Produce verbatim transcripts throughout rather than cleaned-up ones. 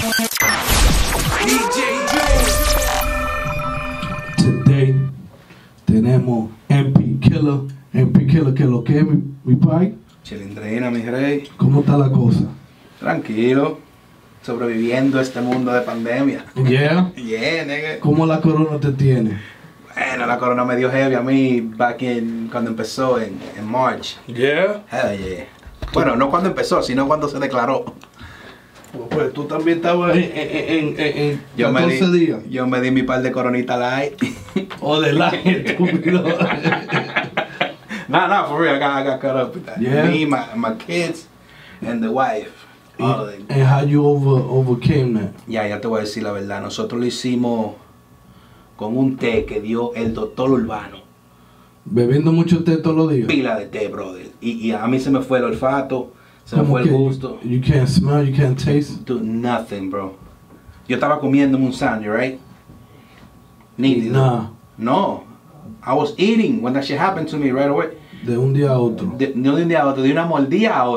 Today tenemos M P Killer. M P Killer, que lo que es mi, mi pai. Chilindrina, mi rey. ¿Cómo está la cosa? Tranquilo. Sobreviviendo a este mundo de pandemia. Yeah. Yeah, nigga. ¿Cómo la corona te tiene? Bueno, la corona me dio heavy a mí back in, cuando empezó en, en March. Yeah. Hell yeah. Bueno, no cuando empezó, sino cuando se declaró. Pues tú también estabas en, en, en, en Yo me, catorce di, días. yo me di mi par de coronita light. O de la estúpido. No, no, for real, I got, I got caught up with that. Yeah. Me, my, my kids, and the wife. All of them. And how you over, overcame that? Ya, ya te voy a decir la verdad. Nosotros lo hicimos con un té que dio el doctor Urbano. Bebiendo mucho té todos los días. Pila de té, brother. Y, y a mí se me fue el olfato, se me ¿Cómo fue el que gusto. You, you can't smell, you can't taste. Do nothing, bro. Yo estaba comiendo un sándwich, right? Nítido. Nah, No. I was eating when that shit happened to me right away. de un día a otro. De, no de un día a otro, de una mordida a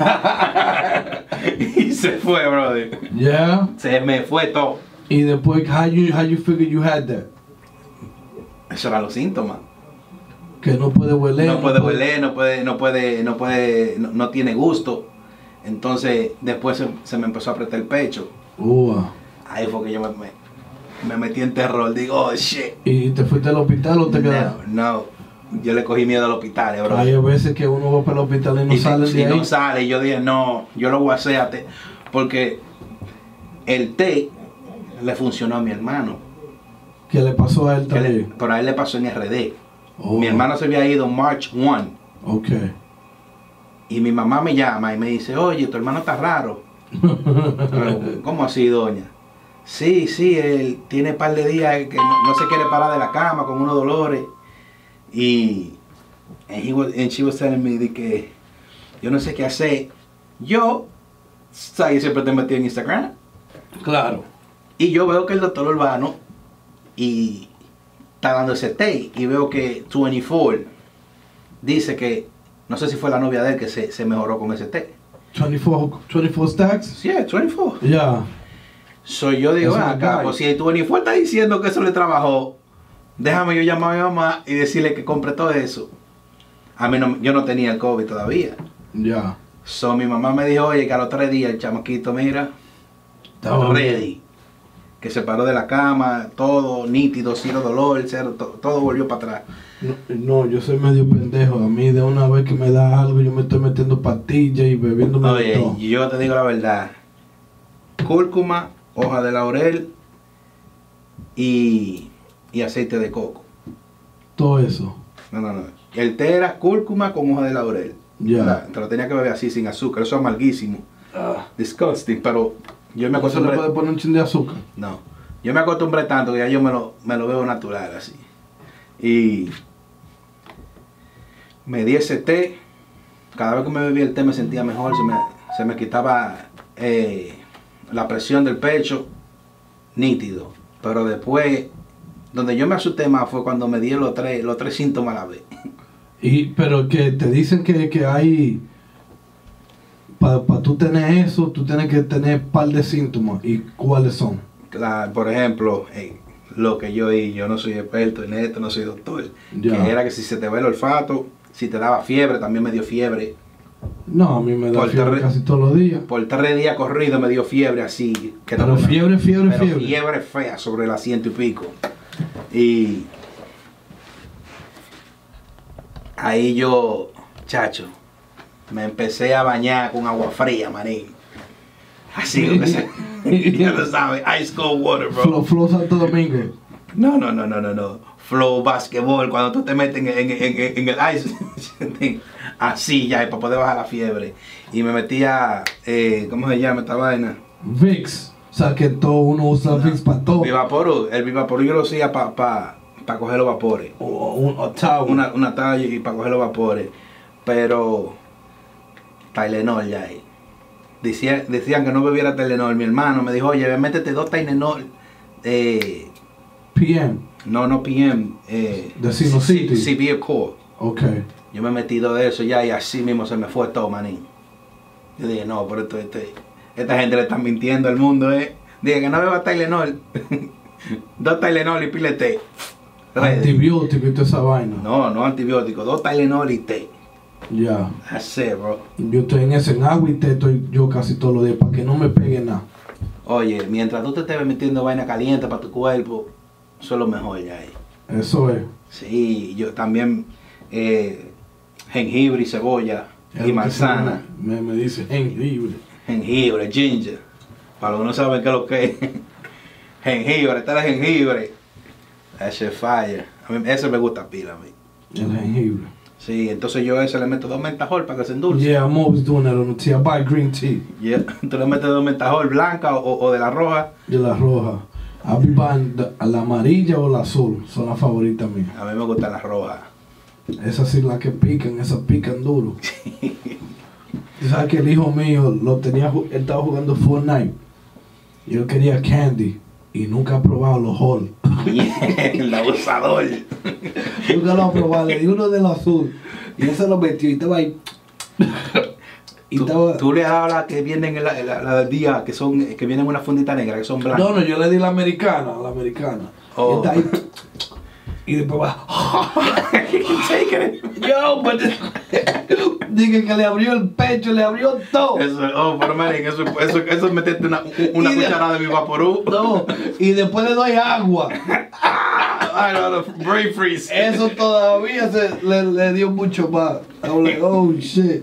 otra. Y se fue, brother. Yeah. Se me fue todo. Y después, how you, how you figure you had that? Esos eran los síntomas. Que no puede hueler. No puede hueler, no puede, no puede, no puede, no, no tiene gusto. Entonces, después se, se me empezó a apretar el pecho. Uh, Ahí fue que yo me, me, me metí en terror. Digo, oh shit. ¿Y te fuiste al hospital o te quedaste? No, no. Yo le cogí miedo al hospital, bro. Hay veces que uno va para el hospital y no y sale si de ahí. no sale, y yo dije, no, yo lo voy a hacer a té. Porque el té le funcionó a mi hermano. ¿Qué le pasó a él Que le, también? pero a él le pasó en R D. Oh, Mi hermano se había ido March first. Ok. Y mi mamá me llama y me dice, oye, tu hermano está raro. Pero, ¿cómo así, doña? Sí, sí, él tiene un par de días que no, no se quiere parar de la cama con unos dolores. Y and he was, and she was telling me de que yo no sé qué hacer. Yo, ¿sabes? Siempre te metí en Instagram. Claro. Y yo veo que el doctor Urbano y está dando ese té. Y veo que veinticuatro dice que, no sé si fue la novia de él que se, se mejoró con ese té. veinticuatro, veinticuatro stacks? Sí, veinticuatro. Yeah. So yo digo, Eso ah, es acá, guy. pues si veinticuatro está diciendo que eso le trabajó, déjame yo llamar a mi mamá y decirle que compre todo eso. A mí no, yo no tenía el COVID todavía. Ya. Yeah. So mi mamá me dijo, oye, que a los tres días el chamaquito, mira, Estaba ready. Que se paró de la cama, todo nítido, cero dolor, cero, to- todo volvió para atrás. No, no, yo soy medio pendejo. A mí de una vez que me da algo, yo me estoy metiendo pastillas y bebiéndome de Oye, todo. y yo te digo la verdad, cúrcuma, hoja de laurel y, y aceite de coco. Todo eso. No, no, no. El té era cúrcuma con hoja de laurel. Ya. ¿Verdad? Te lo tenía que beber así, sin azúcar. Eso es amarguísimo. Ah. Disgusting, pero yo me ¿No se le acostumbré. puede poner un chin de azúcar? No. Yo me acostumbré tanto que ya yo me lo, me lo veo natural así. Y me di ese té. Cada vez que me bebía el té me sentía mejor. Se me, se me quitaba eh, la presión del pecho. Nítido. Pero después, donde yo me asusté más fue cuando me di los tres, los tres síntomas a la vez. Y, pero que te dicen que, que hay, para pa tú tener eso, tú tienes que tener un par de síntomas. ¿Y cuáles son? La- por ejemplo, eh, lo que yo y yo no soy experto en esto, no soy doctor. Ya. Que era que si se te va el olfato, si te daba fiebre, también me dio fiebre. No, a mí me da Por fiebre terre- casi todos los días. Por tres días corridos me dio fiebre así. Que Pero no- fiebre, fiebre, pero fiebre. fiebre fea sobre el asiento y pico. Y ahí yo, chacho, me empecé a bañar con agua fría, manín. Así que se, ya lo sabes, ice cold water, bro. Flow, Flow Santo Domingo. No, no, no, no, no, no. Flow basketball, cuando tú te metes en, en, en, en el ice, así ya, para poder bajar la fiebre. Y me metía, eh, ¿cómo se llama esta vaina? Vicks. O sea que todo uno usa Vicks para todo. Vivaporú. El Vivaporú yo lo hacía para pa, pa coger los vapores. O un o towel. Una, una talla y para coger los vapores. Pero, Tylenol ya ahí. Decía, decían que no bebiera Tylenol. Mi hermano me dijo, oye, métete dos Tylenol. Eh, P M. no, no P M. Eh, De Sinocity. Severe Core. Ok. Yo me he metido de eso ya y así mismo se me fue todo, manín. Yo dije, no, pero esto, esto, Esta gente le está mintiendo al mundo, eh. Diga que no beba Tylenol. Dos Tylenol y pile té. Ready. Antibiótico y toda esa vaina. No, no antibiótico. Dos Tylenol y té. Ya. That's it, bro. Yo estoy en ese, en agua y té estoy yo casi todos los días para que no me pegue nada. Oye, mientras tú te estés metiendo vaina caliente para tu cuerpo, eso es lo mejor ya ahí. Eso es. Sí, yo también eh, jengibre y cebolla Es y lo que manzana. Me, me dice jengibre. Jengibre, ginger. Para los que no saben qué es lo que es. Jengibre, está el jengibre. That shit fire. A mí, ese me gusta pila a mí. El jengibre. Sí, entonces yo a ese le meto dos mentajol para que se endulce. Yeah, I'm always doing that on the tea. I buy green tea. Yeah. Tú le metes dos mentajol blanca o, o de la roja. De la roja. I'll be buying the- la amarilla o la azul. Son las favoritas mías. A mí me gustan las rojas. Esas sí las que pican, esas pican duro. Tú sabes que el hijo mío lo tenía, ju- él estaba jugando Fortnite. Y él quería candy. Y nunca ha probado los Hall. El abusador. Nunca lo ha probado. Le di uno del azul. Y él se lo metió y estaba ahí. Y Tú, estaba... tú le has dado la que vienen en la, la, la del día, que son que vienen en una fundita negra, que son blancas. No, no, yo le di la americana, la americana. Oh. Y está ahí. Y después va. Yo, pues. Dije que le abrió el pecho, le abrió todo. Eso, oh, pero miren, eso, eso, eso es meterte una, una Y de- cucharada de mi vaporú. No, y después le doy agua. Ay, no, no, brain freeze. Eso todavía se, le, le dio mucho más. I was like, oh shit.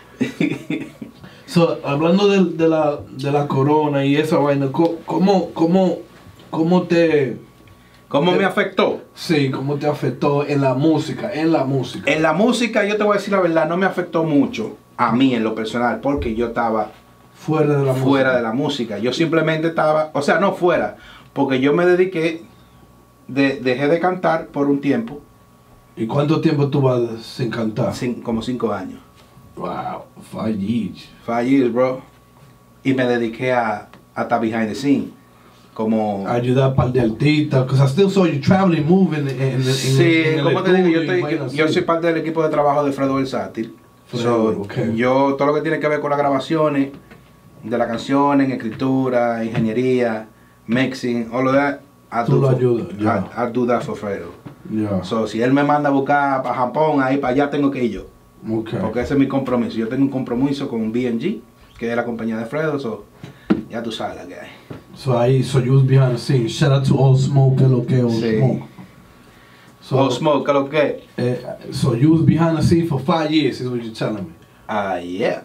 So, hablando de, de, la, de la corona y esa vaina, co- ¿cómo, cómo, cómo te. ¿Cómo me afectó? Sí, cómo te afectó en la música? En la música. En la música, yo te voy a decir la verdad, no me afectó mucho a mí en lo personal, porque yo estaba Fuera de la música. fuera de la música. Yo simplemente estaba, o sea, no fuera, porque yo me dediqué, de, dejé de cantar por un tiempo, ¿Y cuánto tiempo tú vas sin cantar? cin- como cinco años. Wow, five years. Five years, bro. Y me dediqué a, a estar behind the scene. Como... Ayudar a par de artistas, because I still saw you traveling, moving en, en, en, Sí, en el como te digo, yo, estudio y estoy- vainas yo así. soy parte del equipo de trabajo de Fredo Versátil. Fredo, So, ok. Yo, todo lo que tiene que ver con las grabaciones, de las canciones, escritura, ingeniería, mixing, all of that, I Tú do, lo for, ayudas, ya. I, I do that for Fredo. Yeah, So, si él me manda a buscar para Japón, ahí para allá tengo que ir yo. okay. Porque ese es mi compromiso. Yo tengo un compromiso con B and G, que es la compañía de Fredo, so, ya tú sabes la que hay. So ahí, so you was behind the scenes. Shout out to All Smoke, que lo que All Sí. Smoke. So, Oh, Smoke, ¿qué es lo que? eh, so you was behind the scenes for five years, is what you're telling me. Ah, yeah.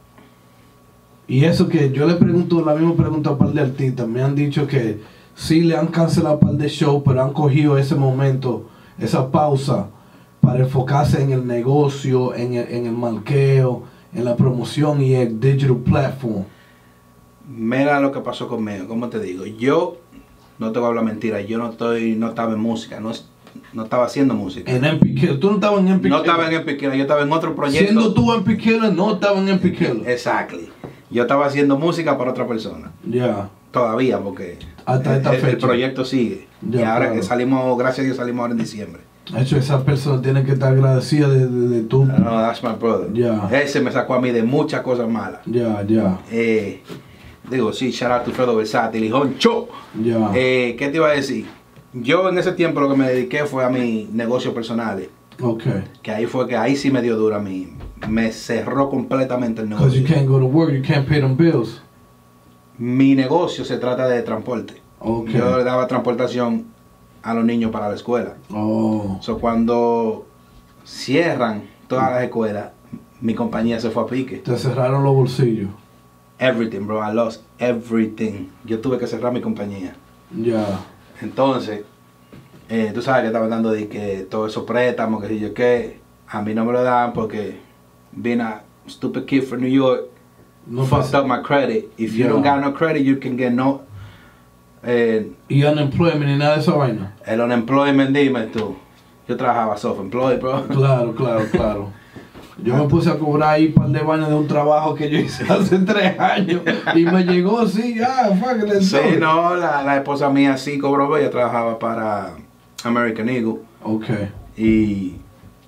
Y eso que yo le pregunto, la misma pregunta a un par de artistas, me han dicho que sí le han cancelado un par de shows, pero han cogido ese momento, esa pausa, para enfocarse en el negocio, en el, en el marqueo, en la promoción y el digital platform. Mira lo que pasó conmigo, como te digo, yo no te voy a hablar mentira, yo no estoy, no estaba en música, no, es- no estaba haciendo música. En M P Killer, tú no estabas en M P No Killer. estaba en M P Killer, yo estaba en otro proyecto. Siendo tú M P Killer, no estaba en M P Killer. Exactly. Yo estaba haciendo música para otra persona. Ya. Todavía, porque Hasta esta el, el fecha. proyecto sigue. Ya, y ahora claro. que salimos, gracias a Dios, salimos ahora en diciembre. De hecho, esa persona tiene que estar agradecida de, de, de tú. No, that's my brother. Ya. Ese me sacó a mí de muchas cosas malas. Ya, ya, Eh, digo, sí, shout out to Fredo Versátil y Honcho. ya. Eh, ¿Qué te iba a decir? Yo en ese tiempo lo que me dediqué fue a mis negocios personales. Ok. Que ahí fue que ahí sí me dio duro a mí. Me cerró completamente el Because you negocio. can't go to work, you can't pay them bills. Mi negocio se trata de transporte. Ok. Yo le daba transportación a los niños para la escuela. Oh. So, cuando cierran todas las escuelas, mi compañía se fue a pique. Te cerraron los bolsillos. Everything, bro. I lost everything. Yo tuve que cerrar mi compañía. Ya. Entonces, eh, tú sabes que estaban dando de que todos esos préstamos, que si yo qué, a mí no me lo dan porque being a stupid kid from New York No fucked pasa- up my credit. If you Yeah. don't got no credit, you can get no. Eh, Y unemployment y nada de esa vaina. el unemployment, dime tú. Yo trabajaba self-employed, bro. Claro, claro, claro. Yo me puse a cobrar ahí un par de vainas de un trabajo que yo hice hace tres años. Y me llegó, sí, ah, fuck it, let's Sí, do it. no, la, la esposa mía sí cobró, ella trabajaba para American Eagle. Ok. Y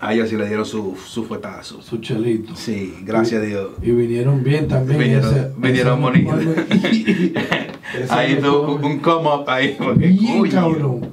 A ellos sí le dieron su, su fuetazo. Su chelito. Sí, gracias y, a Dios. Y vinieron bien también. Vinieron, ese, vinieron bonitos. Ahí tuvo un, un come up ahí. Porque, bien, uy, cabrón.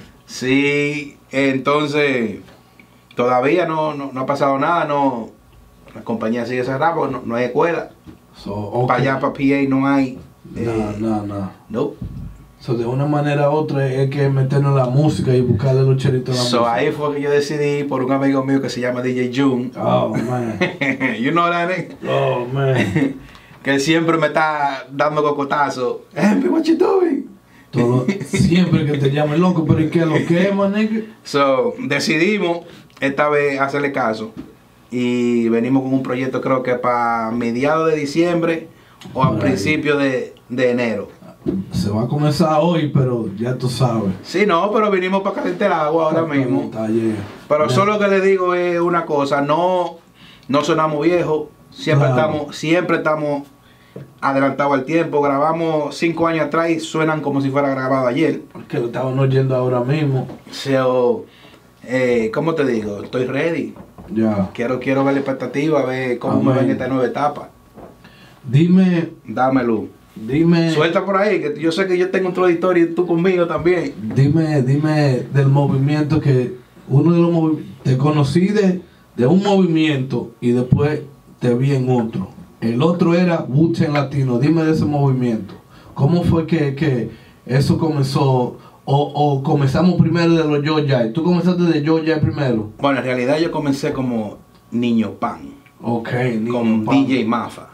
Sí, entonces todavía no, no, no ha pasado nada. No, la compañía sigue cerrada porque no, no hay escuela. So, okay. Para allá, para P A, no hay. No, eh, no, no. Nope. So, de una manera u otra hay que meternos en la música y buscarle los chelitos a la So, música. ahí fue que yo decidí por un amigo mío que se llama D J June. Oh, man. You know that name? Oh, man. Que él siempre me está dando cocotazo. Hey, what you doing? Todo, siempre que te llamen loco, pero ¿y qué lo que es, man, nigga? So, decidimos esta vez hacerle caso. Y venimos con un proyecto, creo que para mediados de diciembre o a principios de, de enero. Se va a comenzar hoy, pero ya tú sabes. Sí, no, pero vinimos para calentar el agua ahora mismo. Está bien. Pero Ya. solo que le digo es una cosa, no, no sonamos viejos, siempre Claro. estamos, siempre estamos adelantados al tiempo. Grabamos cinco años atrás y suenan como si fuera grabado ayer. Porque lo estaban oyendo ahora mismo. So, eh, ¿cómo te digo? Estoy ready. Ya. Quiero, quiero ver la expectativa, ver cómo me Amén. ven esta nueva etapa. Dime, Dámelo. dime, Suelta por ahí, que yo sé que yo tengo un trayectoria y tú conmigo también. dime, dime del movimiento que uno de los movimientos, te conocí de, de un movimiento y después te vi en otro. El otro era Wu-Tang Latino. Dime de ese movimiento. ¿Cómo fue que, que eso comenzó? O, o comenzamos primero de los Georgia. ¿Tú comenzaste de Georgia primero? Bueno, en realidad yo comencé como niño pan, Ok, ni con pan. D J Mafa.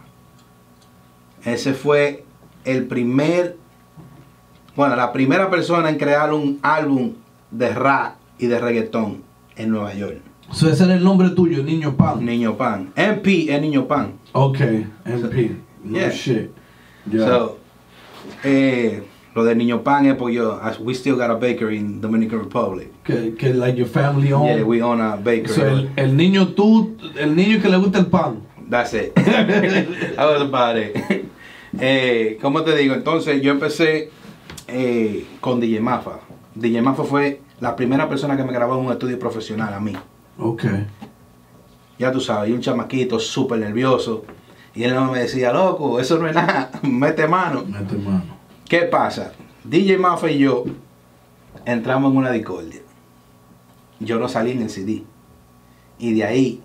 Ese fue el primer, bueno, la primera persona en crear un álbum de rap y de reggaetón en Nueva York. So, ese era el nombre tuyo, Niño Pan. Niño Pan. M P es Niño Pan. Ok, M P. No Yeah. shit. Yeah. So, eh, lo de Niño Pan es porque yo, as- we still got a bakery in Dominican Republic. que, que like your family owned. Yeah, we own a bakery. So, el, el niño tú, el niño que le gusta el pan. That's it. That was about it. Eh, ¿Cómo te digo? Entonces yo empecé eh, con D J Mafa. D J Mafa fue la primera persona que me grabó en un estudio profesional a mí. Ok. Ya tú sabes, y un chamaquito súper nervioso. Y él no me decía, loco, eso no es nada, mete mano. Mete mano. ¿Qué pasa? D J Mafa y yo entramos en una discordia. Yo no salí en el C D. Y de ahí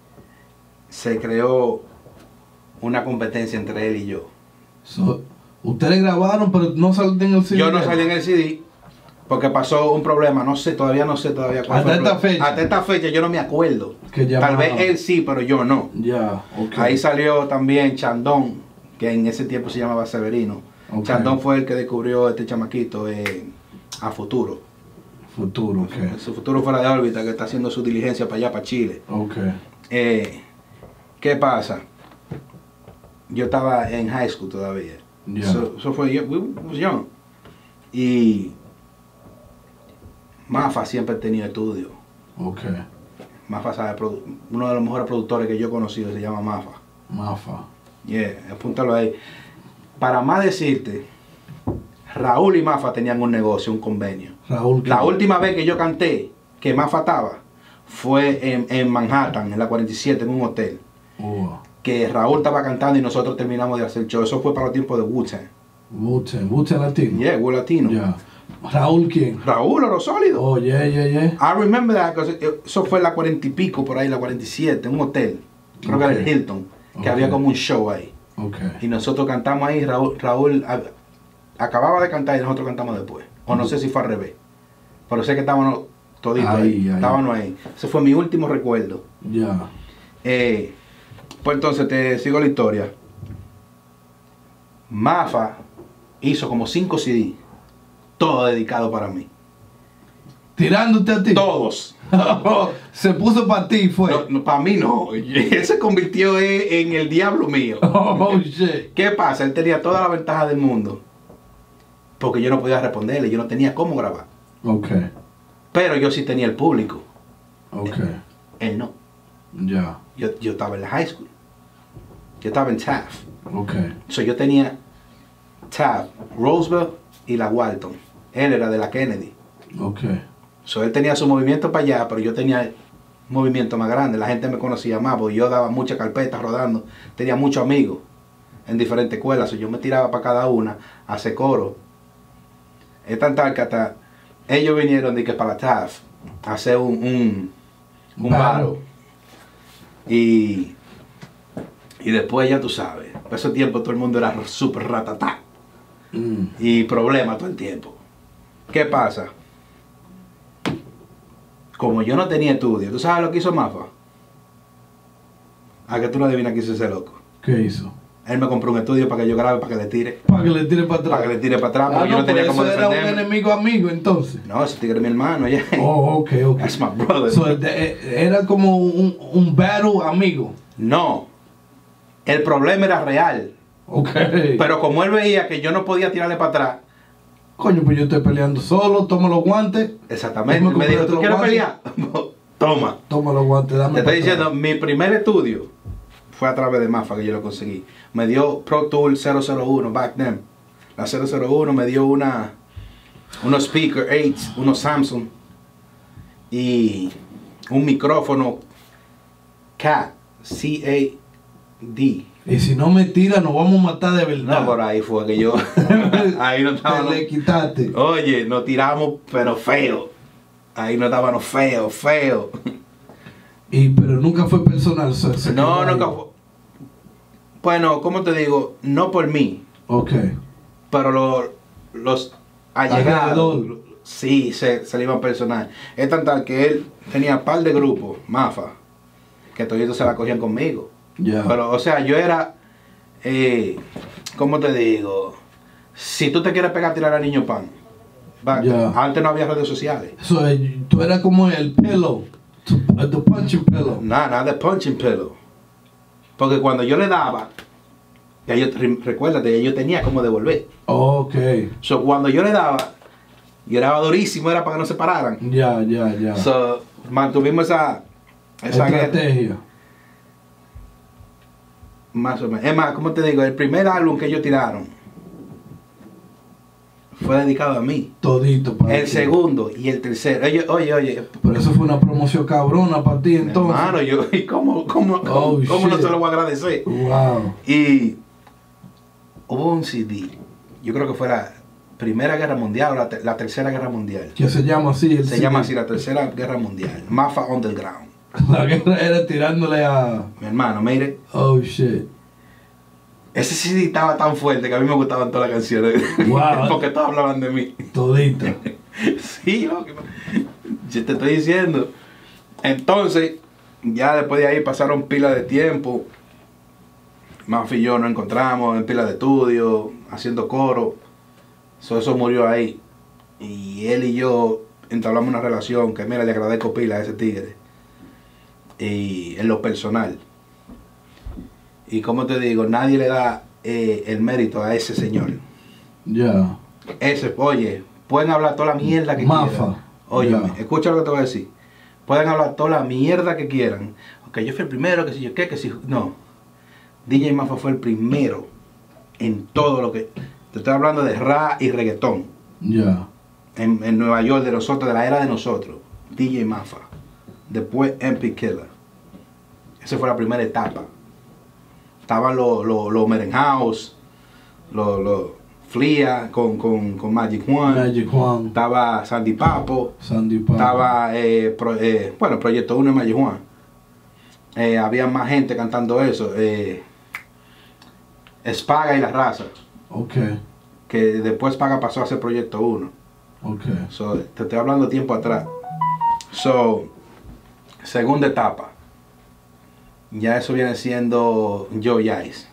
se creó una competencia entre él y yo. So, ustedes grabaron, pero no salieron en el cine. Yo no salí en el C D porque pasó un problema, no sé, todavía no sé todavía cuál Hasta fue el esta problema. fecha. Hasta esta fecha yo no me acuerdo. Que Tal llamaron. vez él sí, pero yo no. Ya, ok. Ahí salió también Chandón, que en ese tiempo se llamaba Severino. Ok. Chandón fue el que descubrió este chamaquito eh, a futuro. Futuro, ok. Su futuro fuera de órbita, que está haciendo su diligencia para allá, para Chile. Ok. Eh, ¿Qué pasa? Yo estaba en high school todavía. Ya. Eso so fue yo, we was young. Y Mafa siempre ha tenido estudio. Ok. Mafa sabe, produ- uno de los mejores productores que yo he conocido se llama Mafa. Mafa. Yeah, apúntalo ahí. Para más decirte, Raúl y Mafa tenían un negocio, un convenio. Raúl. ¿qué? La última vez que yo canté, que Mafa estaba, fue en, en Manhattan, en la cuarenta y siete, en un hotel. Oh. Que Raúl estaba cantando y nosotros terminamos de hacer show. Eso fue para los tiempos de Wu-Tang. Wu-Tang. Wu-Tang Latino. Yeah, Wu Latino. Ya. Raúl, ¿quién? Raúl, oro sólido. Oh, yeah, yeah, yeah. I remember that, 'cause eso fue en la cuarenta y pico, por ahí, la cuarenta y siete, en un hotel. Creo que era el Ok. Hilton, que Ok. había como un show ahí. Ok. Y nosotros cantamos ahí, Raúl, Raúl a- acababa de cantar y nosotros cantamos después. O no sé si fue al revés. Pero sé que estábamos toditos ahí. Ahí, ahí. Estábamos ahí. Ese fue mi último recuerdo. Ya. Eh, pues entonces te sigo la historia. Mafa hizo como cinco C D, todo dedicado para mí. Tirándote a ti. Todos. Se puso para ti, fue. No, no, para mí no. Él se convirtió en, en el diablo mío. Oh, shit. ¿Qué pasa? Él tenía toda la ventaja del mundo. Porque yo no podía responderle, yo no tenía cómo grabar. Ok. Pero yo sí tenía el público. Ok. Él no. Ya. Yo, yo estaba en la high school. Yo estaba en Taft. Ok. So yo tenía Taft, Roosevelt y la Walton. Él era de la Kennedy. Ok. So él tenía su movimiento para allá, pero yo tenía movimiento más grande, la gente me conocía más, porque yo daba muchas carpetas rodando, tenía muchos amigos en diferentes escuelas, y yo me tiraba para cada una a hacer coro. Es tan tal que hasta ellos vinieron de que para la T A F a hacer un, un, un baro. Y, y después ya tú sabes, por ese tiempo todo el mundo era súper ratatá. Mm. Y problemas todo el tiempo. ¿Qué pasa? Como yo no tenía estudio, ¿tú sabes lo que hizo Mafa? ¿A que tú no adivinas qué hizo ese loco? ¿Qué hizo? Él me compró un estudio para que yo grabe, para que le tire. Para que le tire para atrás. Para que le tire para atrás, porque ah, yo no, no tenía cómo defenderme. Era un enemigo amigo entonces. No, ese tigre es mi hermano, ya. Yeah. Oh, ok, ok. That's my brother. So, de, era como un, un battle amigo. No. El problema era real. Ok. Pero como él veía que yo no podía tirarle para atrás. Coño, pues yo estoy peleando solo, toma los guantes. Exactamente. Me dijo, ¿tú quieres pelear? Toma. Toma los guantes, dame. Te estoy diciendo, mi primer estudio fue a través de Mafa que yo lo conseguí. Me dio Pro Tool cero cero uno, back then. La cero cero uno me dio una, unos speaker ocho, unos Samsung y un micrófono C A D, C A D. Y si no me tira, nos vamos a matar de verdad. No, por ahí fue que yo. Ahí no estábamos. Te le quitaste. Oye, nos tiramos, pero feo. Ahí no estábamos feo, feo. Y, pero nunca fue personal. Se, se no, nunca fue. Bueno, ¿cómo te digo? No por mí. Ok. Pero lo, los allegados, sí, se, se le iban personal. Es tan tal que él tenía un par de grupos, Mafa, que todos se la cogían conmigo. Yeah. Pero, o sea, yo era, eh, ¿cómo te digo? Si tú te quieres pegar a tirar a Niño Pan, yeah. Antes no había redes sociales. So, tú eras como el pillow, the punching pillow. Nada, nada de punching pillow. Porque cuando yo le daba, ya yo, recuérdate, yo tenía como devolver. Ok. So, cuando yo le daba, yo era durísimo, era para que no se pararan. Ya, ya, ya. So, mantuvimos esa, esa estrategia. Guerra. Más o menos. Es más, como te digo, el primer álbum que ellos tiraron fue dedicado a mí. Todito para El ti. Segundo y el tercero. Oye, oye, oye. Pero eso fue una promoción cabrona para ti entonces. Hermano, yo, ¿y cómo, cómo, cómo, oh, cómo no se lo voy a agradecer? Wow. Y hubo un C D, yo creo que fue la Primera Guerra Mundial o la, te, la Tercera Guerra Mundial. ¿Qué se llama así? El se C D? llama así, la Tercera Guerra Mundial. Mafa Underground. La guerra era tirándole a... Mi hermano, mire. Oh, shit. Ese C D estaba tan fuerte que a mí me gustaban todas las canciones. Wow. Porque todos hablaban de mí. Todito. Sí, yo, yo te estoy diciendo. Entonces, ya después de ahí pasaron pilas de tiempo. Mafa y yo nos encontramos en pilas de estudio, haciendo coro. So, eso murió ahí. Y él y yo entablamos una relación que, mira, le agradezco pila a ese tigre. Y en lo personal. Y como te digo, nadie le da eh, el mérito a ese señor. Ya. Yeah. Ese, oye, pueden hablar toda la mierda que Mafa. quieran. Oye, Yeah. escucha lo que te voy a decir. Pueden hablar toda la mierda que quieran. Ok, yo fui el primero, que si yo qué, que si... No. D J Mafa fue el primero en todo lo que... Te estoy hablando de rap y reggaetón. Ya. Yeah. En, en Nueva York, de nosotros, de la era de nosotros. D J Mafa. Después M P Killer. Esa fue la primera etapa. Estaban los lo, lo Merenhouse, los lo Flia con, con, con Magic Juan. Magic Juan. Estaba Sandy Papo. Sandy Papo. Estaba, eh, pro, eh, bueno, Proyecto uno de Magic Juan. Eh, había más gente cantando eso. Eh, Spaga y La Raza. Ok. Que después Spaga pasó a ser Proyecto uno. Ok. So, te estoy hablando tiempo atrás. So, segunda etapa. Ya eso viene siendo Joe Ice.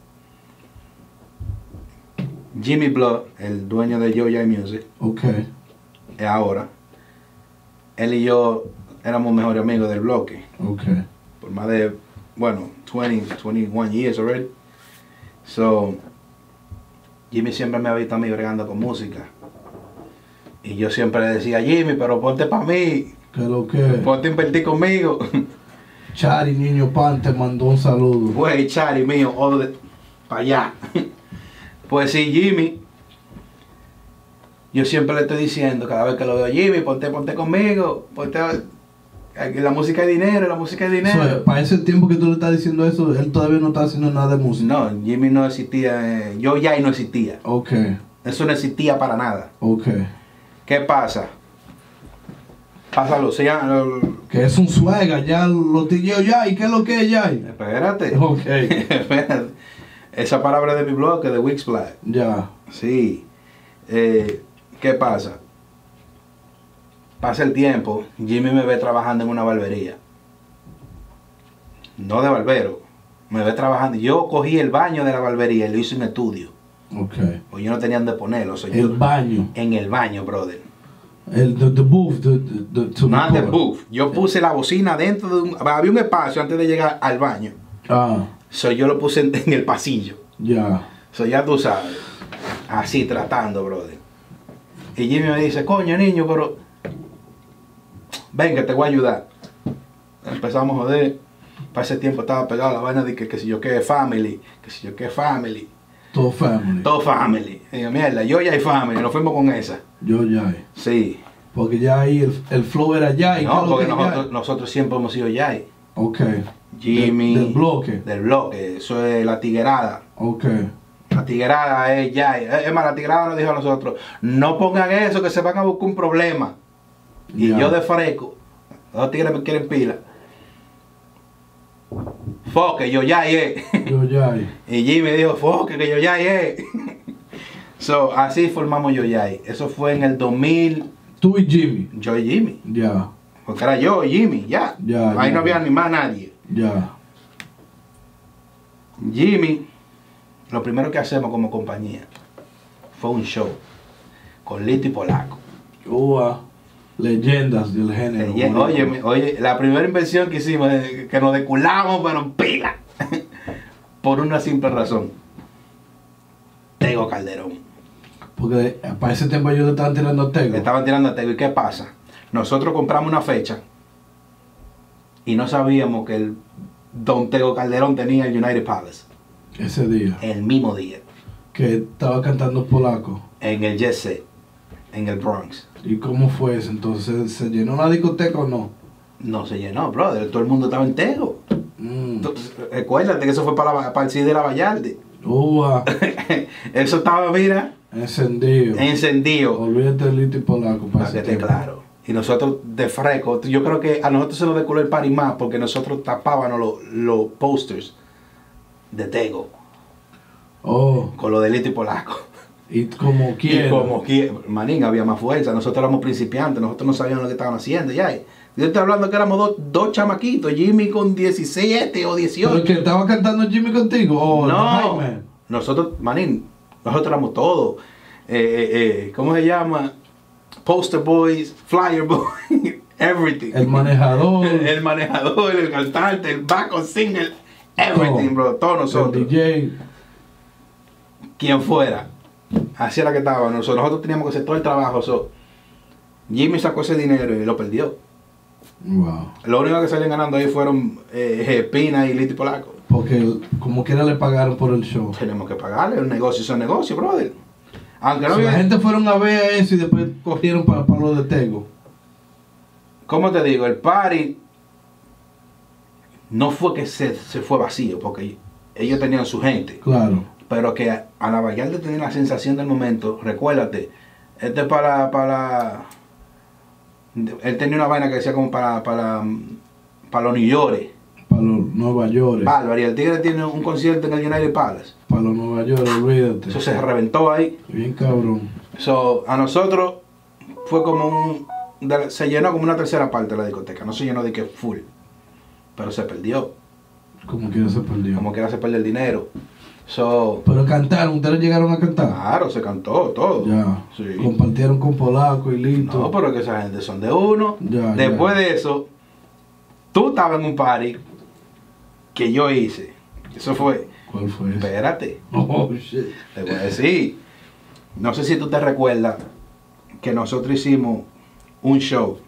Jimmy Blood, el dueño de Joe Ice Music. Ok. Es ahora. Él y yo éramos mejores amigos del bloque. Ok. Por más de, bueno, veinte, veintiuno years already. So, Jimmy siempre me ha visto a mí bregando con música. Y yo siempre le decía, Jimmy, pero ponte para mí. ¿Qué lo que? Ponte a invertir conmigo. Chari Niño Pan te mandó un saludo. Güey, Chari mío, para allá. Pues sí, Jimmy. Yo siempre le estoy diciendo, cada vez que lo veo, Jimmy, ponte, ponte conmigo. Ponte. La música es dinero, la música es dinero. So, para ese tiempo que tú le estás diciendo eso, él todavía no está haciendo nada de música. No, Jimmy no existía, eh, yo ya y no existía. Ok, Eso no existía para nada. ok. ¿Qué pasa? Pásalo, se llama... Que es un swagger, ya lo tiró ya, ¿y qué es lo que es ya? Espérate. Ok, Espérate. Esa palabra de mi blog es de Wixplat. ya. Sí. Eh, ¿Qué pasa? Pasa el tiempo, Jimmy me ve trabajando en una barbería. No de barbero. Me ve trabajando. Yo cogí el baño de la barbería y lo hice un estudio. Ok. Pues yo no tenía dónde ponerlo. O sea, El yo- baño. En el baño, brother. El the, the booth, the, the, the, to Más de record. booth. Yo puse la bocina dentro de un... Había un espacio antes de llegar al baño. Ah, So, yo lo puse en, en el pasillo. ya. So, ya tú sabes. Así tratando, brother. Y Jimmy me dice, coño, niño, pero... Ven, que te voy a ayudar. Empezamos a joder. Para ese tiempo estaba pegado a la vaina de que, que si yo qué family. Que si yo qué family. Todo family. Todo family. Y yo, mierda, yo ya hay family. Nos fuimos con esa. Yo ya. Sí. Porque ya ahí el, el flow era ya. ¿y qué No, es lo porque que es nosotros, ya? nosotros siempre hemos sido Yai. Ok. Jimmy. Del- del bloque. Del bloque. Eso es la tiguerada. Ok. La tiguerada es Yai. Es más, la tiguerada nos dijo a nosotros, no pongan eso que se van a buscar un problema. Y Ya. yo de fresco, los tigres me quieren pila. Foque, yo ya eh. Yo ya. Y Jimmy dijo, foque, que yo ya eh. So, así formamos Yo Ya. Eso fue en el dos mil. Tú y Jimmy. Yo y Jimmy. Ya. Porque era yo y Jimmy, ya. Ya, Ahí ya. no había ni más nadie. Ya. Jimmy, lo primero que hacemos como compañía fue un show con Lito y Polaco. Ua. Leyendas del género. Oye, oye, mi- oye, la primera inversión que hicimos, eh, que nos deculamos, pero en pila. Por una simple razón. Tego Calderón. Porque para ese tiempo ellos le estaban tirando a Tego. Le estaban tirando a Tego. ¿Y qué pasa? Nosotros compramos una fecha y no sabíamos que el Don Tego Calderón tenía el United Palace Ese día. el mismo día, Que estaba cantando polaco. en el Jet Set, en el Bronx. ¿Y cómo fue eso? Entonces, ¿se llenó la discoteca o no? No se llenó, brother. Todo el mundo estaba en Tego. Mm. Entonces, recuérdate que eso fue para, la- para el C D de la Vallarde. Ua. Eso estaba, mira, Encendido. encendido. Olvídate del Lito y polaco. Para Para ese que esté tiempo. claro. Y nosotros de fresco, yo creo que a nosotros se nos deculó el party más porque nosotros tapábamos los, los posters de Tego Oh. con lo de Lito y Polaco. Y como Y quiera. como que, manín, había más fuerza. Nosotros éramos principiantes, nosotros no sabíamos lo que estaban haciendo. Ya, yo estoy hablando que éramos dos, dos chamaquitos, Jimmy con diecisiete o ¿Pero dieciocho. que estaba cantando Jimmy contigo? Oh, No, Jaime. nosotros, manín, nosotros éramos todos. Eh, eh, eh, ¿Cómo se llama? Poster boys, flyer boys, everything. El manejador. El, el manejador, el cantante, el backup singer, everything, Oh. bro. Todos nosotros. El D J. Quien fuera. Así era que estábamos. Nosotros, nosotros teníamos que hacer todo el trabajo. So, Jimmy sacó ese dinero y lo perdió. Wow. Lo único que salían ganando ahí fueron eh, Pina y Lito y Polaco. Porque como quiera le pagaron por el show. Tenemos que pagarle, un negocio es un negocio, brother. Aunque no Si la había- gente fueron a ver eso y después cogieron para, para lo de Tego. ¿Cómo te digo? El party no fue que se, se fue vacío, porque ellos tenían su gente. Claro. Pero que a, a la Vallarde tenía la sensación del momento, recuérdate, este es para, para, él tenía una vaina que decía como para, para, para los New York, Para los Nueva York. Bárbaro, y el Tigre tiene un concierto en el United Palace, Para los Nueva York, olvídate. eso se reventó ahí. Bien cabrón. So, a nosotros fue como un, de- se llenó como una tercera parte de la discoteca, no se llenó de que full, pero se perdió, Como quiera se perdió. como que era se perdió el dinero. So, Pero cantaron, ustedes llegaron a cantar. claro, se cantó todo. Ya. Sí. Compartieron con Polaco y Lito. No, pero que esa gente son de uno. Ya, Después ya. de eso, tú estabas en un party que yo hice. Eso fue. ¿Cuál fue eso? Espérate, Oh, shit. te voy a decir. No sé si tú te recuerdas que nosotros hicimos un show.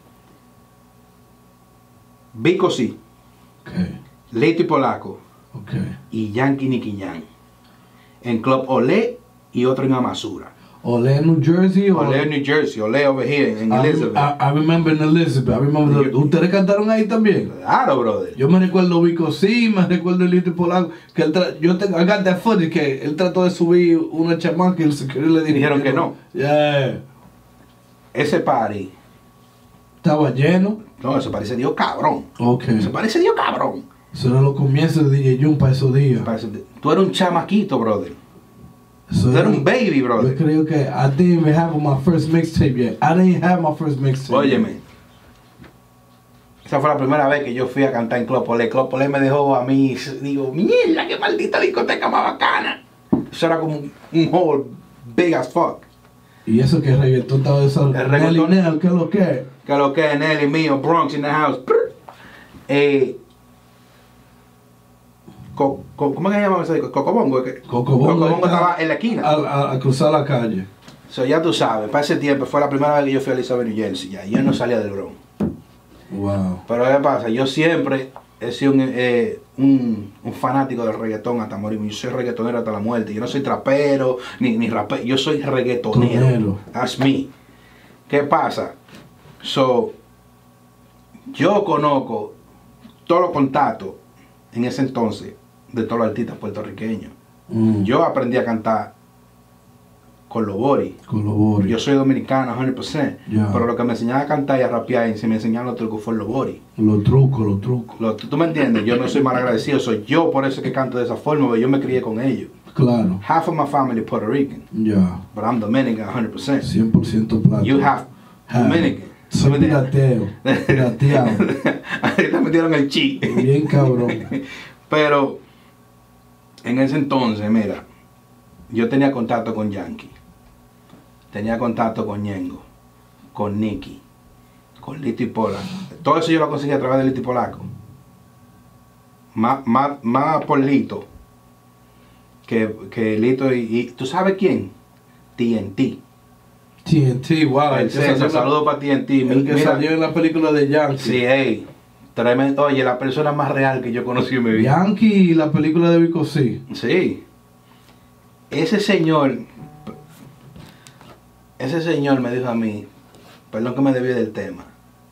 Vico sí, Ok, Lito y Polaco ok. y Yankee Nicky Yan. En Club Olé y otro en Amasura. Ole, New Jersey. Ole, New Jersey. Ole over here in I, Elizabeth. I, I remember in Elizabeth. I remember the, ¿Ustedes cantaron ahí también? Claro, brother. Yo me recuerdo Vico sí, me recuerdo el Lito Polaco. Que él tra yo tengo, I got that footage que él trató de subir una chamaca y el security le dijo, dijeron que no. Yeah. Ese party. Estaba lleno. No, ese party se dio cabrón. Okay. Ese party se dio cabrón. Eso era los comienzos de D J Jun para esos días. Tú eras un chamaquito, brother. So, Tú eras un baby, brother. Yo creo que I didn't even have my first mixtape yet. I didn't have my first mixtape. Óyeme. Esa fue la primera vez que yo fui a cantar en Club Olé. Club Olé me dejó a mí, digo, mierda, qué maldita discoteca más bacana. Eso era como un, un hall big as fuck. Y eso que el reggaetón estaba de esa... El reggaetón. Nelly, ¿qué es lo que? Que lo que es Nelly mío, Bronx in the house. Eh, co, co, ¿Cómo es que se llama ese disco? Cocobongo. Cocobongo. Cocobongo estaba en la esquina. A, a, a cruzar la calle. So, ya tú sabes, para ese tiempo fue la primera vez que yo fui a Elizabeth, New Jersey. Ya, yo no salía del Bronx. Wow. Pero ¿qué pasa? Yo siempre he sido un, eh, un, un fanático del reggaetón hasta morirme. Yo soy reggaetonero hasta la muerte. Yo no soy trapero ni, ni rapero. Yo soy reggaetonero. Tonero. That's me. ¿Qué pasa? So, yo conozco todos los contactos en ese entonces de todos los artistas puertorriqueños. Mm. Yo aprendí a cantar con los boris. Con los boris. Yo soy dominicano cien por ciento. Yeah. Pero lo que me enseñaba a cantar y a rapear y se me enseñaron los trucos fue los boris. Los trucos, los trucos. Lo, ¿tú, tú me entiendes? Yo no soy mal agradecido, soy yo por eso que canto de esa forma, porque yo me crié con ellos. Claro. Half of my family is Puerto Rican, Ya. Yeah. but I'm Dominican one hundred percent. cien por ciento plata. You have Dominican. Soy pirateo. Pirateado. Ahí te metieron el chi. Bien cabrón. Pero en ese entonces, mira, yo tenía contacto con Yankee, tenía contacto con Ñengo, con Nicky, con Lito y Pola. Todo eso yo lo conseguí a través de Lito y Polaco. Más, más, más por Lito que, que Lito y, y... ¿Tú sabes quién? T N T. T N T, wow. El César, saludo para T N T. El que Mira, salió en la película de Yankee. sí, hey, tremendo. Oye, la persona más real que yo conocí en mi vida. Yankee y la película de Vico sí. Sí. Ese señor, ese señor me dijo a mí, perdón que me desvíe del tema,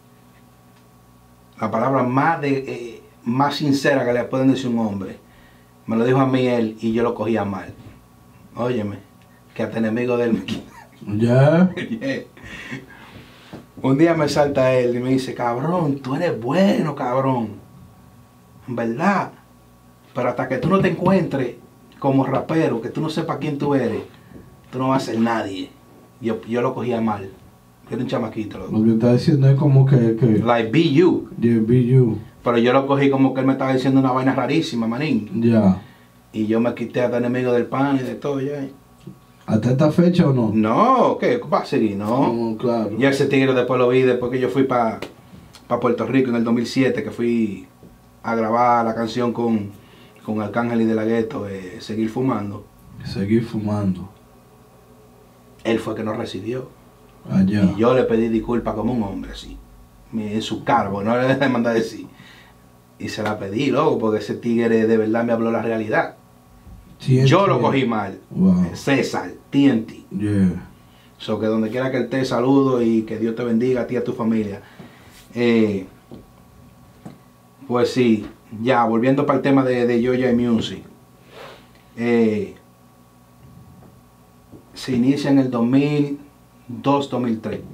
la palabra más, de, eh, más sincera que le pueden decir un hombre, me lo dijo a mí él y yo lo cogía mal. Óyeme, que hasta enemigo de él. Ya. Yeah. Un día me salta él y me dice, cabrón, tú eres bueno, cabrón. En verdad. Pero hasta que tú no te encuentres como rapero, que tú no sepas quién tú eres, tú no vas a ser nadie. Yo, yo lo cogía mal. Yo era un chamaquito. Loco. Lo que está diciendo es como que... que Like, be you. yeah, be you. Pero yo lo cogí como que él me estaba diciendo una vaina rarísima, manín. Ya. Yeah. Y yo me quité hasta enemigo del pan y de todo ya. ¿Hasta esta fecha o no? No, ¿qué? ¿Qué va a seguir? No. No, claro. Yo ese tigre después lo vi, después que yo fui para pa Puerto Rico en el dos mil siete, que fui a grabar la canción con, con Arcángel y De La Ghetto, eh, Seguir Fumando. Seguir fumando. Él fue que nos recibió. Allá. Y yo le pedí disculpas como un hombre, así. En su cargo, no le mandé a decir. Y se la pedí, loco, porque ese tigre de verdad me habló la realidad. T N T. Yo lo cogí mal. Wow. César, T N T. Yeah. So que donde quiera que él te saludo y que Dios te bendiga a ti y a tu familia. Eh, pues sí, ya volviendo para el tema de, de Yoya Music. Eh, se inicia en el dos mil dos dos mil tres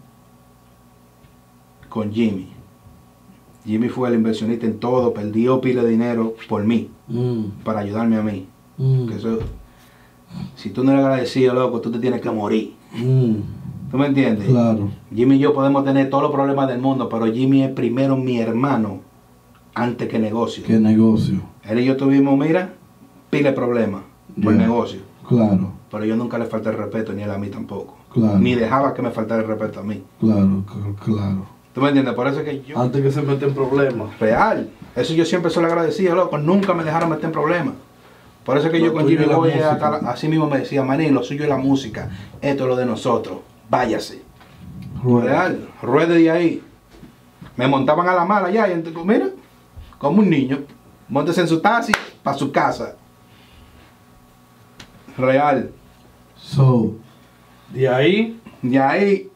con Jimmy. Jimmy fue el inversionista en todo, perdió pila de dinero por mí, Mm. para ayudarme a mí. Mm. Que eso, si tú no eres agradecido, loco, tú te tienes que morir. Mm. ¿Tú me entiendes? Claro. Jimmy y yo podemos tener todos los problemas del mundo, pero Jimmy es primero mi hermano antes que negocio. ¿Qué negocio? Él y yo tuvimos, mira, pile de problemas por Yeah. negocio. Claro. Pero yo nunca le falté el respeto, ni él a mí tampoco. Claro. Ni dejaba que me faltara el respeto a mí. Claro, cl- claro. ¿Tú me entiendes? Por eso es que yo... Antes que se meten problemas. Real. Eso yo siempre se lo agradecía, loco. Nunca me dejaron meter en problemas. Por eso es que Lo yo con tuyo Jimmy es la Boy música. hasta la- así mismo me decía, manín, lo suyo es la música. Esto es lo de nosotros. Váyase. Real. Ruede de ahí. Me montaban a la mala ya y entonces, mira, como un niño. Móntese en su taxi para su casa. Real. So, De ahí. De ahí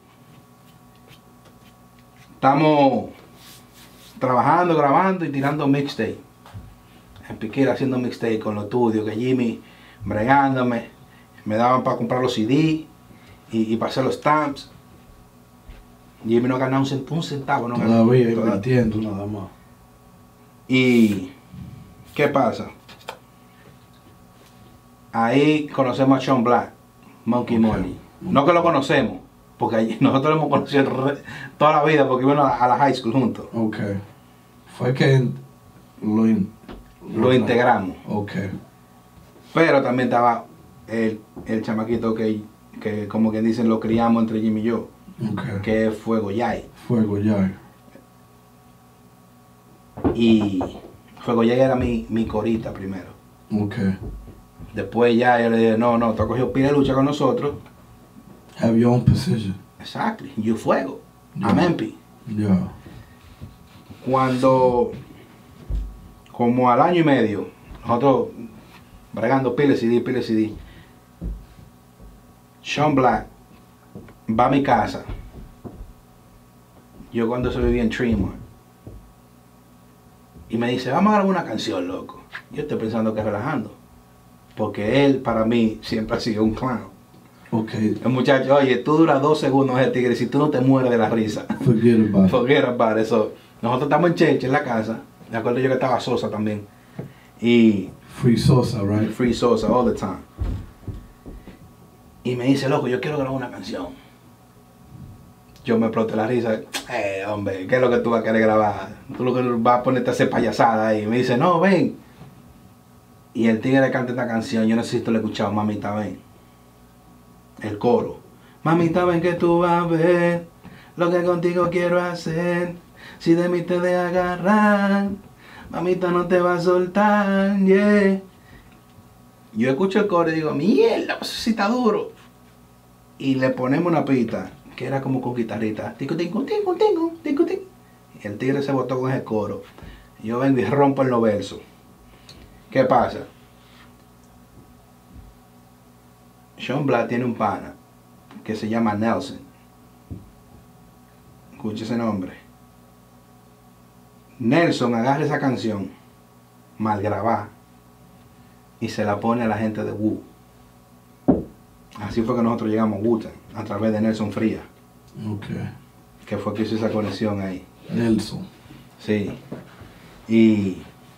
estamos trabajando, grabando y tirando mixtape. En Piquera haciendo mixtape con los estudios, que Jimmy bregándome, me daban para comprar los C D y, y para hacer los stamps. Jimmy no ganaba un, cent un centavo, no ganaba. Todavía invirtiendo nada más. Y ¿qué pasa? Ahí conocemos a Sean Black, Monkey okay. Money. No que lo conocemos, porque allí, nosotros lo hemos conocido toda la vida porque íbamos a la high school juntos. Ok. Fue que lo, in, lo, lo integramos. Ok. Pero también estaba el, el chamaquito que, que, como que dicen, lo criamos entre Jimmy y yo. Okay. Que es Fuego Yay. Fuego Yay. Y Fuego Yay era mi, mi corita primero. Ok. Después ya yo le dije, no, no, tú has cogido pila de lucha con nosotros. Have your own position. Exactly. You Fuego. Yeah. I'm M P. Yeah. Cuando, como al año y medio, nosotros bregando pila de C D, pila de C D, Sean Black va a mi casa. Yo cuando eso vivía en Tremont. Y me dice, vamos a grabar una canción, loco. Yo estoy pensando que relajando. Porque él, para mí, siempre ha sido un clown. Okay. El muchacho, oye, tú duras dos segundos ese tigre si tú no te mueres de la risa. Forget about it. Forget about it. So, nosotros estamos en Cheche, en la casa. Me acuerdo yo que estaba Sosa también. Y... Free Sosa, right? Free Sosa, all the time. Y me dice, loco, yo quiero grabar una canción. Yo me exploté la risa. Eh, hombre, ¿qué es lo que tú vas a querer grabar? Tú lo que vas a ponerte a hacer payasada ahí. Y me dice, no, ven. Y el tigre canta esta canción, yo no sé si tú lo has escuchado, Mamita Ven. El coro. Mamita ven que tú vas a ver lo que contigo quiero hacer. Si de mí te de agarrar, mamita no te va a soltar, yeah. Yo escucho el coro y digo, mierda, pues sí está duro. Y le ponemos una pista, que era como con guitarrita. Tico, tico, tico, tico, tico, tico. Y el tigre se botó con ese coro. Yo vengo y rompo en los versos. ¿Qué pasa? Sean Black tiene un pana que se llama Nelson. Escucha ese nombre. Nelson agarra esa canción, mal grabada, y se la pone a la gente de Wu. Así fue que nosotros llegamos a Wu-Tang, a través de Nelson Fría. Ok. Que fue que hizo esa conexión ahí. Nelson. Sí. Y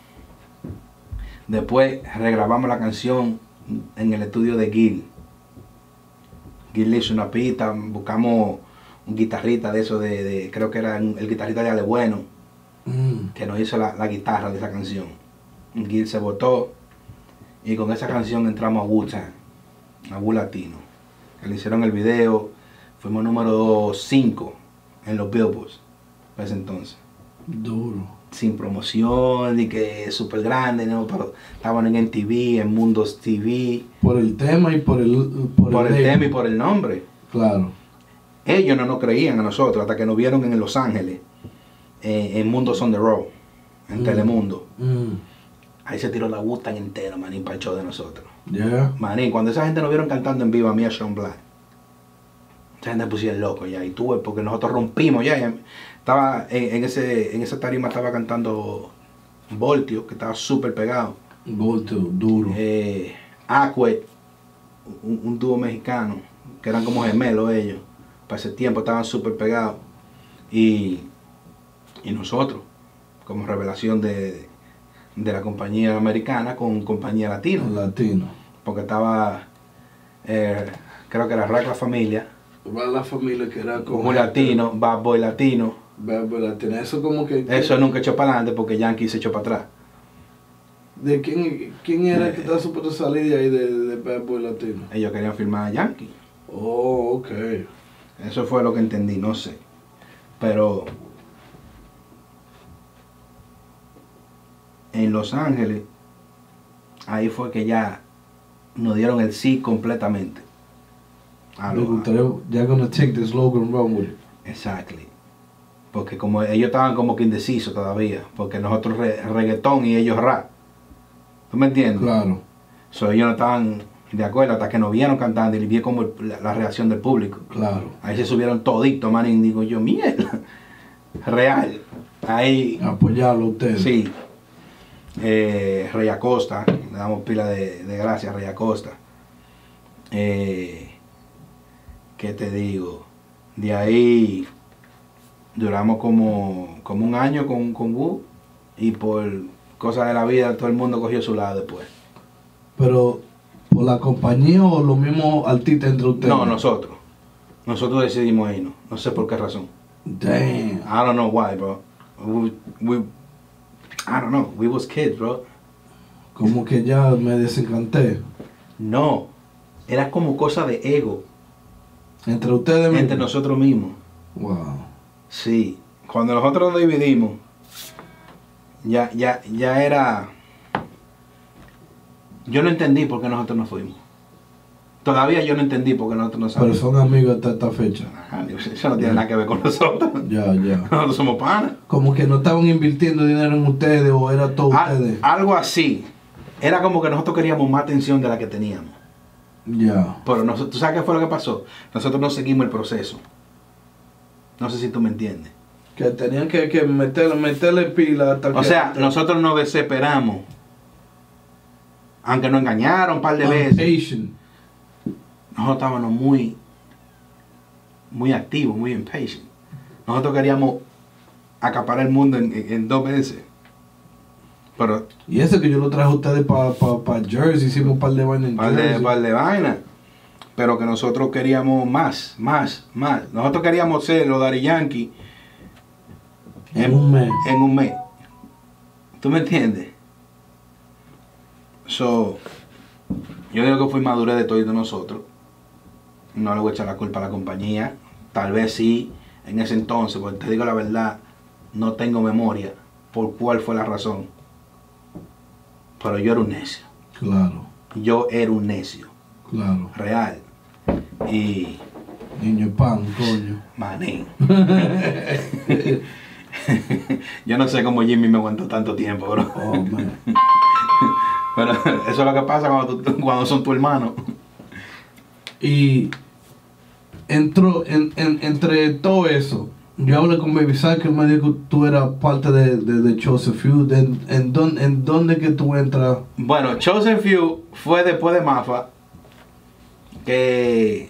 después regrabamos la canción en el estudio de Gil. Gil le hizo una pista, buscamos un guitarrista de eso, de, de creo que era el guitarrista de Ale Bueno, mm. que nos hizo la, la guitarra de esa canción. Gil se votó y con esa canción entramos a Wu-Tang, a Wu Latino. Le hicieron el video, fuimos número cinco en los Billboards para ese entonces. Duro. Sin promoción, y que es súper grande, ¿no? Pero estaban en M T V, en Mundos T V. Por el tema y por el... Por, por el, el tema y por el nombre. Claro. Ellos no nos creían a nosotros hasta que nos vieron en Los Ángeles, eh, en Mundos on the Road, en mm. Telemundo. Mm. Ahí se tiró la Wu-Tang entera, manín, para el show de nosotros. Yeah. Manín, cuando esa gente nos vieron cantando en vivo a mí a Sean Black, esa gente pusieron loco ya, y tuve, porque nosotros rompimos ya. ya estaba en, en ese en esa tarima estaba cantando Voltio, que estaba súper pegado. Voltio, duro. Eh, Aquet, un, un dúo mexicano, que eran como gemelos ellos. Para ese tiempo estaban súper pegados. Y, y nosotros, como revelación de, de la compañía americana con compañía latina. Latino. Porque estaba, eh, creo que era Rack La Familia. La Familia, que era como un latino, Bad Boy Latino. Bad Boy Latino. Eso como que... Eso nunca echó para adelante porque Yankee se echó para atrás. ¿De quién, quién era el que estaba supuesto salir de ahí de, de Bad Boy Latino? Ellos querían firmar a Yankee. Oh, ok. Eso fue lo que entendí, no sé. Pero en Los Ángeles, ahí fue que ya nos dieron el sí completamente. Me gustaría, ya gonna take the slogan run with it. Exactly. Porque como ellos estaban como que indecisos todavía, porque nosotros re, reggaetón y ellos rap. ¿Tú me entiendes? Claro. So, ellos no estaban ¿De acuerdo? Hasta que nos vieron cantando y vi como el- la, la reacción del público. Claro. Ahí se subieron toditos, man, y digo yo, mierda. Real. Ahí, Apoyarlo a ustedes. sí. Eh, Rey Acosta, le damos pila de, de gracias a Rey Acosta. Eh, ¿Qué te digo? De ahí duramos como, como un año con, con Wu y por cosas de la vida todo el mundo cogió su lado después. Pero, ¿por la compañía o los mismos artistas entre ustedes? No, nosotros. Nosotros decidimos irnos. No sé por qué razón. Damn. I don't know why, bro. We, we, I don't know. We was kids, bro. Como que ya me desencanté. No. Era como cosa de ego. Entre ustedes mismos. Entre nosotros mismos. Wow. Sí. Cuando nosotros nos dividimos, ya, ya, ya era... Yo no entendí por qué nosotros nos fuimos. Todavía yo no entendí por qué nosotros nos Pero salimos. son amigos hasta esta fecha. Ajá, eso no tiene nada que ver con nosotros. Ya, ya. Nosotros somos panas. Como que no estaban invirtiendo dinero en ustedes o era todo Al- ustedes. algo así. Era como que nosotros queríamos más atención de la que teníamos. Ya. Pero nosotros, ¿tú sabes qué fue lo que pasó? Nosotros no seguimos el proceso. No sé si tú me entiendes. Que tenían que, que meterle, meterle pila hasta O que... sea, nosotros nos desesperamos. Aunque nos engañaron un par de veces. Impatient. Nosotros estábamos muy, muy activos, muy impatient. Nosotros queríamos acaparar el mundo en, en- en dos meses. Pero Y ese que yo lo traje a ustedes para pa, pa Jersey, hicimos un par de vainas en par de, Jersey. par de vaina. Pero que nosotros queríamos más, más, más. Nosotros queríamos ser los Daddy Yankee En un mes. en un mes. ¿Tú me entiendes? So, yo digo que fue madurez de todos nosotros. No le voy a echar la culpa a la compañía. Tal vez sí, en ese entonces, porque te digo la verdad, no tengo memoria por cuál fue la razón. Pero yo era un necio. Claro, Yo era un necio. claro. Real. Y, Niño pan, coño. mané. Yo no sé cómo Jimmy me aguantó tanto tiempo, bro. Oh, man. Pero eso es lo que pasa cuando, tú- cuando son tu hermano. Y entró en, en- entre todo eso. Yo hablé con Baby Sai, que él me dijo que tú eras parte de, de, de Chosen Few. De- en, en, dón- ¿En dónde que tú entras? Bueno, Chosen Few fue después de Mafa. Que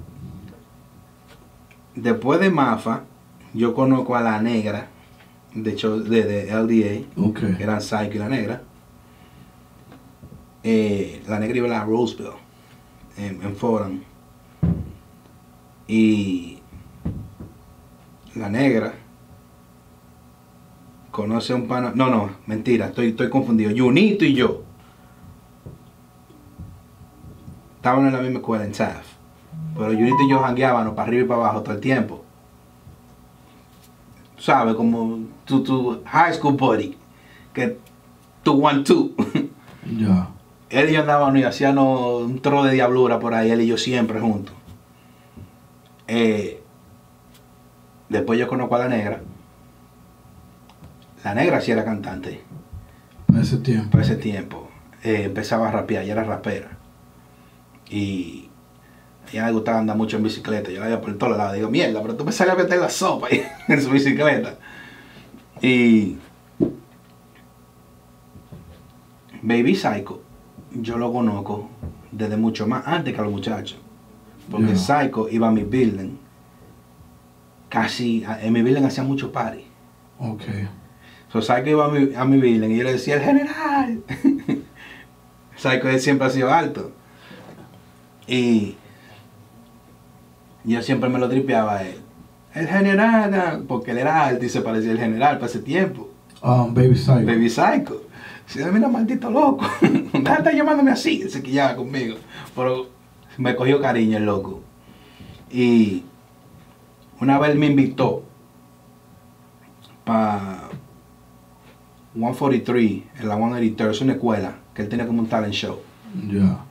después de Mafa, yo conozco a la negra de, Cho- de, de L D A, Ok. que eran Psycho y la negra. Eh, la negra iba a la Roseville, en, en Forum. Y la negra conoce a un pana. No, no, mentira, estoy, estoy confundido. Junito y yo estaban en la misma escuela en Taft. Pero Junito y yo jangueábamos para arriba y para abajo todo el tiempo. ¿Sabes? Como tu, tu high school buddy. Que tu one two. Ya. Él y yo andábamos y hacíamos un tro de diablura por ahí, él y yo siempre juntos. Eh, después yo conozco a la negra. La negra sí era cantante Para ese tiempo. por ese tiempo. Eh, empezaba a rapear, ella era rapera. Y a ella le gustaba andar mucho en bicicleta. Yo la veía por todos lados. Digo, mierda, pero tú me sales a meter la sopa ahí, en su bicicleta. Y Baby Psycho, yo lo conozco desde mucho más antes que a los muchachos. Porque Ya. Psycho iba a mi building. Casi, a- en mi building hacía mucho party. Ok. So Psycho iba a mi, a mi building y yo le decía, el general. Psycho él siempre ha sido alto. Y yo siempre me lo tripeaba a él. El general, porque él era alto y se parecía al general para ese tiempo. Um, Baby Sai. Baby Psycho. Si mira, maldito loco. Deja de estar llamándome así. Se quillaba conmigo. Pero me cogió cariño el loco. Y una vez me invitó para ciento cuarenta y tres, en la ciento ochenta y tres, es una escuela que él tenía como un talent show. Ya.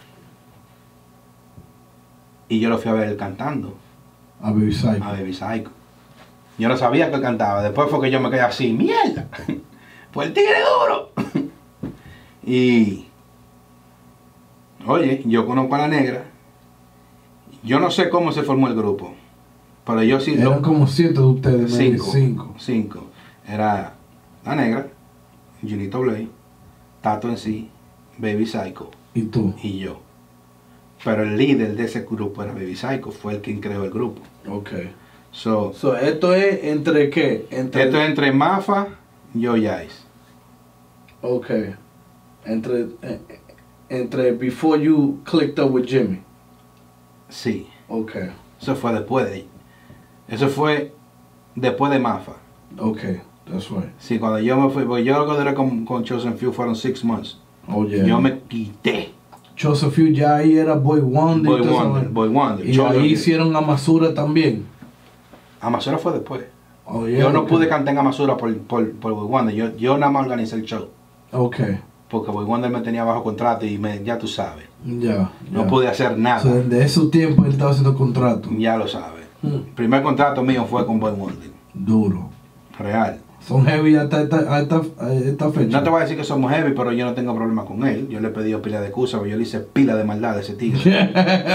Y yo lo fui a ver él cantando A Baby Sai. a Baby Psycho. Yo no sabía que él cantaba. Después fue que yo me quedé así, mierda. Fue el tigre duro. Y Oye, yo conozco a la negra. Yo no sé cómo se formó el grupo. Pero yo sí... Eran lo, como siete de ustedes. cinco, cinco. cinco. Era la negra, Junito Blade, Tato en sí, Baby Psycho. ¿Y tú? Y yo. Pero el líder de ese grupo era Baby Psycho. Fue el quien creó el grupo. Ok. So, So, ¿esto es entre qué? Entre... esto es entre Mafa y Yo Yais. Ok. Entre, eh, entre before you clicked up with Jimmy. Sí. Ok. Eso fue después de... Eso fue después de Mafa. Ok. That's right. Sí, cuando yo me fui... Porque yo lo que duré con, con Chosen Few fueron six months. Oh, yeah. Yo me quité. Joseph Few ya ahí era Boy Wonder. Boy y todo Wonder, eso. Boy Wonder. Y Chosen ahí Few. hicieron Amasura también. Amasura fue después. Oh, yeah, Yo no ok. pude cantar en Amasura por, por, por Boy Wonder. Yo, yo nada más organicé el show. Ok. Porque Boy Wonder me tenía bajo contrato y me, ya tú sabes. Ya. No ya. pude hacer nada. So, desde ese tiempo él estaba haciendo contrato. Ya lo sabes. Hmm. El primer contrato mío fue con Boy Wonder. Duro. Real. Son heavy hasta esta, hasta, hasta esta fecha. No te voy a decir que somos heavy, pero yo no tengo problema con él. Yo le he pedido pila de excusas, pero yo le hice pila de maldad a ese tigre.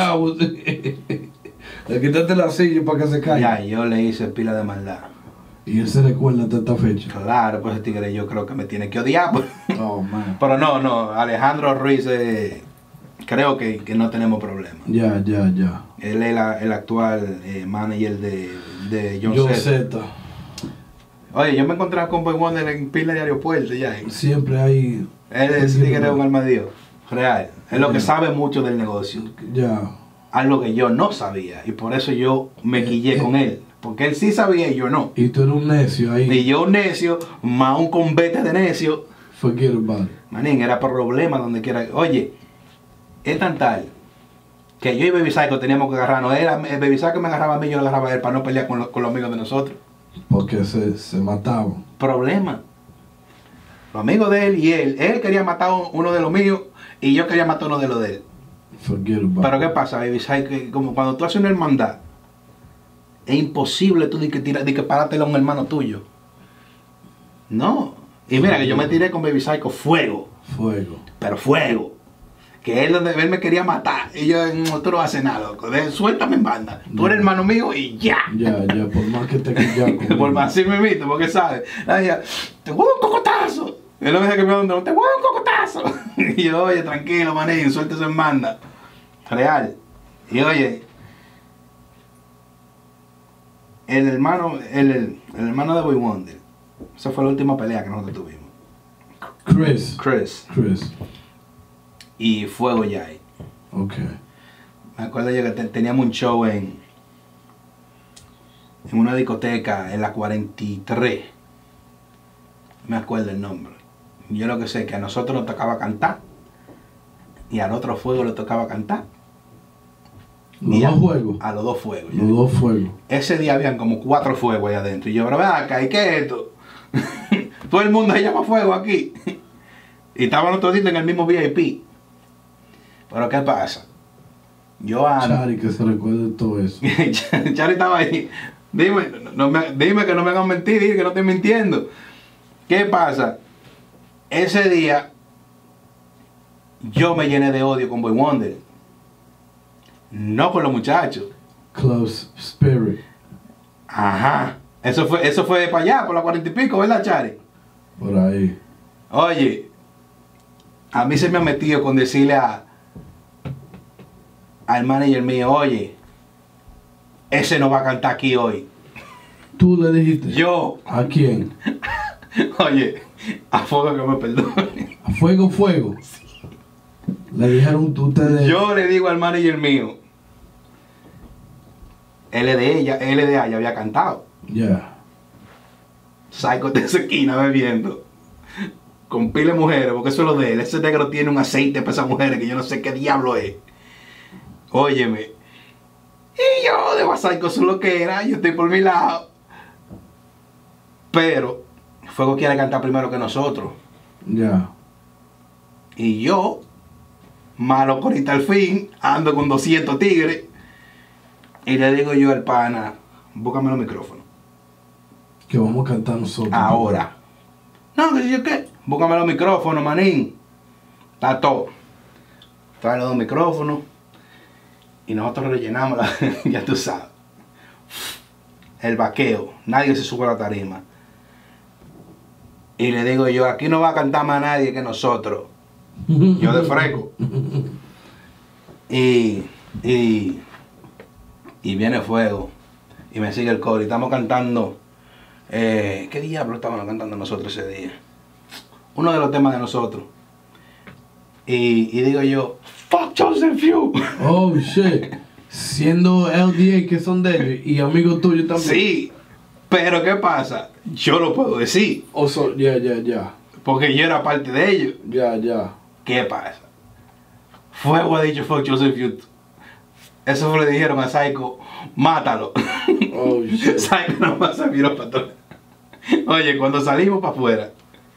Le quitaste la silla para que se caiga. Ya, yo le hice pila de maldad. Y él se recuerda hasta esta fecha. Claro, pues ese tigre yo creo que me tiene que odiar. Pues. Oh, man. Pero no, no, Alejandro Ruiz, eh, creo que, que no tenemos problema. Ya, ya, ya. Él es la- el actual eh, manager de, de John, John Z. Z. Oye, yo me encontraba con Boy Wonder en pila de aeropuerto ya. Siempre hay. Él es tigre es un alma de Dios. Real. Es lo que Ya. sabe mucho del negocio. Ya. Algo que yo no sabía. Y por eso yo me quillé Eh, con él. Porque él sí sabía y yo no. Y tú eres un necio ahí. Y yo necio, más un convete de necio. Forget about it. Manín, era problema donde quiera. Oye, es tan tal que yo y Baby Psycho teníamos que agarrarnos. Era, el Baby Psycho me agarraba a mí, yo lo agarraba a él para no pelear con, los- con los amigos de nosotros. Porque se, se mataban. Problema. Los amigos de él y él. Él quería matar a uno de los míos y yo quería matar a uno de los de él. Forget about Pero it. ¿qué pasa, Baby Psycho? Que como cuando tú haces una hermandad, es imposible tú de que, tira, de que parártelo a un hermano tuyo. No. Y mira que yo me tiré con Baby Psycho fuego. Fuego. Pero fuego. Que él, donde él me quería matar. Y yo, no, tú no vas a hacer nada, loco. De- suéltame en banda. Tú eres hermano mío y ya. Ya, ya, por más que te quillas Por más así me invito, porque sabes. La ella, te voy a dar un cocotazo. Él lo me dice que me va a dar, te voy a dar un cocotazo. Y yo, oye, tranquilo, manín, suéltese en banda. Real. Y oye, el hermano, el, el, el hermano de Boy Wonder, esa fue la última pelea que nosotros tuvimos. Chris. Chris Chris. y Fuego Yai. Ok. Me acuerdo yo que te- teníamos un show en, en una discoteca en la cuarenta y tres. Me acuerdo el nombre. Yo lo que sé es que a nosotros nos tocaba cantar y al otro Fuego le tocaba cantar. Los Y a- dos juegos. A los dos Fuegos. Los dos fuegos. Ese día habían como cuatro fuegos ahí adentro. Y yo, pero ven acá, ¿y qué es esto? Todo el mundo se llama Fuego aquí. Y estábamos todos en el mismo V I P. Pero ¿qué pasa? Yo ando... Chari, que se recuerde de todo eso. Chari estaba ahí. Dime, no me, dime que no me hagan mentir, dime que no estoy mintiendo. ¿Qué pasa? Ese día yo me llené de odio con Boy Wonder. No con los muchachos. Close Spirit. Ajá. Eso fue, eso fue para allá, por la cuarenta y pico, ¿verdad, Chari? Por ahí. Oye, a mí se me ha metido con decirle a al manager mío, oye, ese no va a cantar aquí hoy. Tú le dijiste. Yo, ¿A quién? oye, a Fuego que me perdone. ¿A fuego, fuego? Le dijeron tú ustedes. Yo le digo al manager mío, L de ella, L de ella había cantado. Ya. Psycho de esa esquina bebiendo. Con pile de mujeres, porque eso es lo de él. Ese negro tiene un aceite para esas mujeres que yo no sé qué diablo es. Óyeme. Y yo de Psycho eso es lo que era. Yo estoy por mi lado. Pero Fuego quiere cantar primero que nosotros. Ya. Y yo, malo corita al fin, ando con doscientos tigres. Y le digo yo al pana, búscame los micrófonos. Que vamos a cantar nosotros. Ahora. No, que yo qué. Búscame los micrófonos, manín. Está todo. traen los dos micrófonos y nosotros rellenamos, la, ya tú sabes, el vaqueo, nadie se sube a la tarima. Y le digo yo, aquí no va a cantar más nadie que nosotros. Yo de fresco. Y, y, y viene Fuego y me sigue el coro y estamos cantando. Eh, ¿Qué diablo estábamos cantando nosotros ese día? Uno de los temas de nosotros. Y, y digo yo, fuck Chosen Few. Oh shit. Siendo L D A que son de ellos y amigos tuyos también. Sí, pero ¿qué pasa? Yo lo puedo decir. Oh, so, ya, ya, ya. Porque yo era parte de ellos. Ya, ya. ¿Qué pasa? Fuego ha dicho fuck Chosen Few. Eso fue lo que le dijeron a Psycho, mátalo. Oh shit. Psycho nomás se miró para atrás. Oye, cuando salimos para afuera,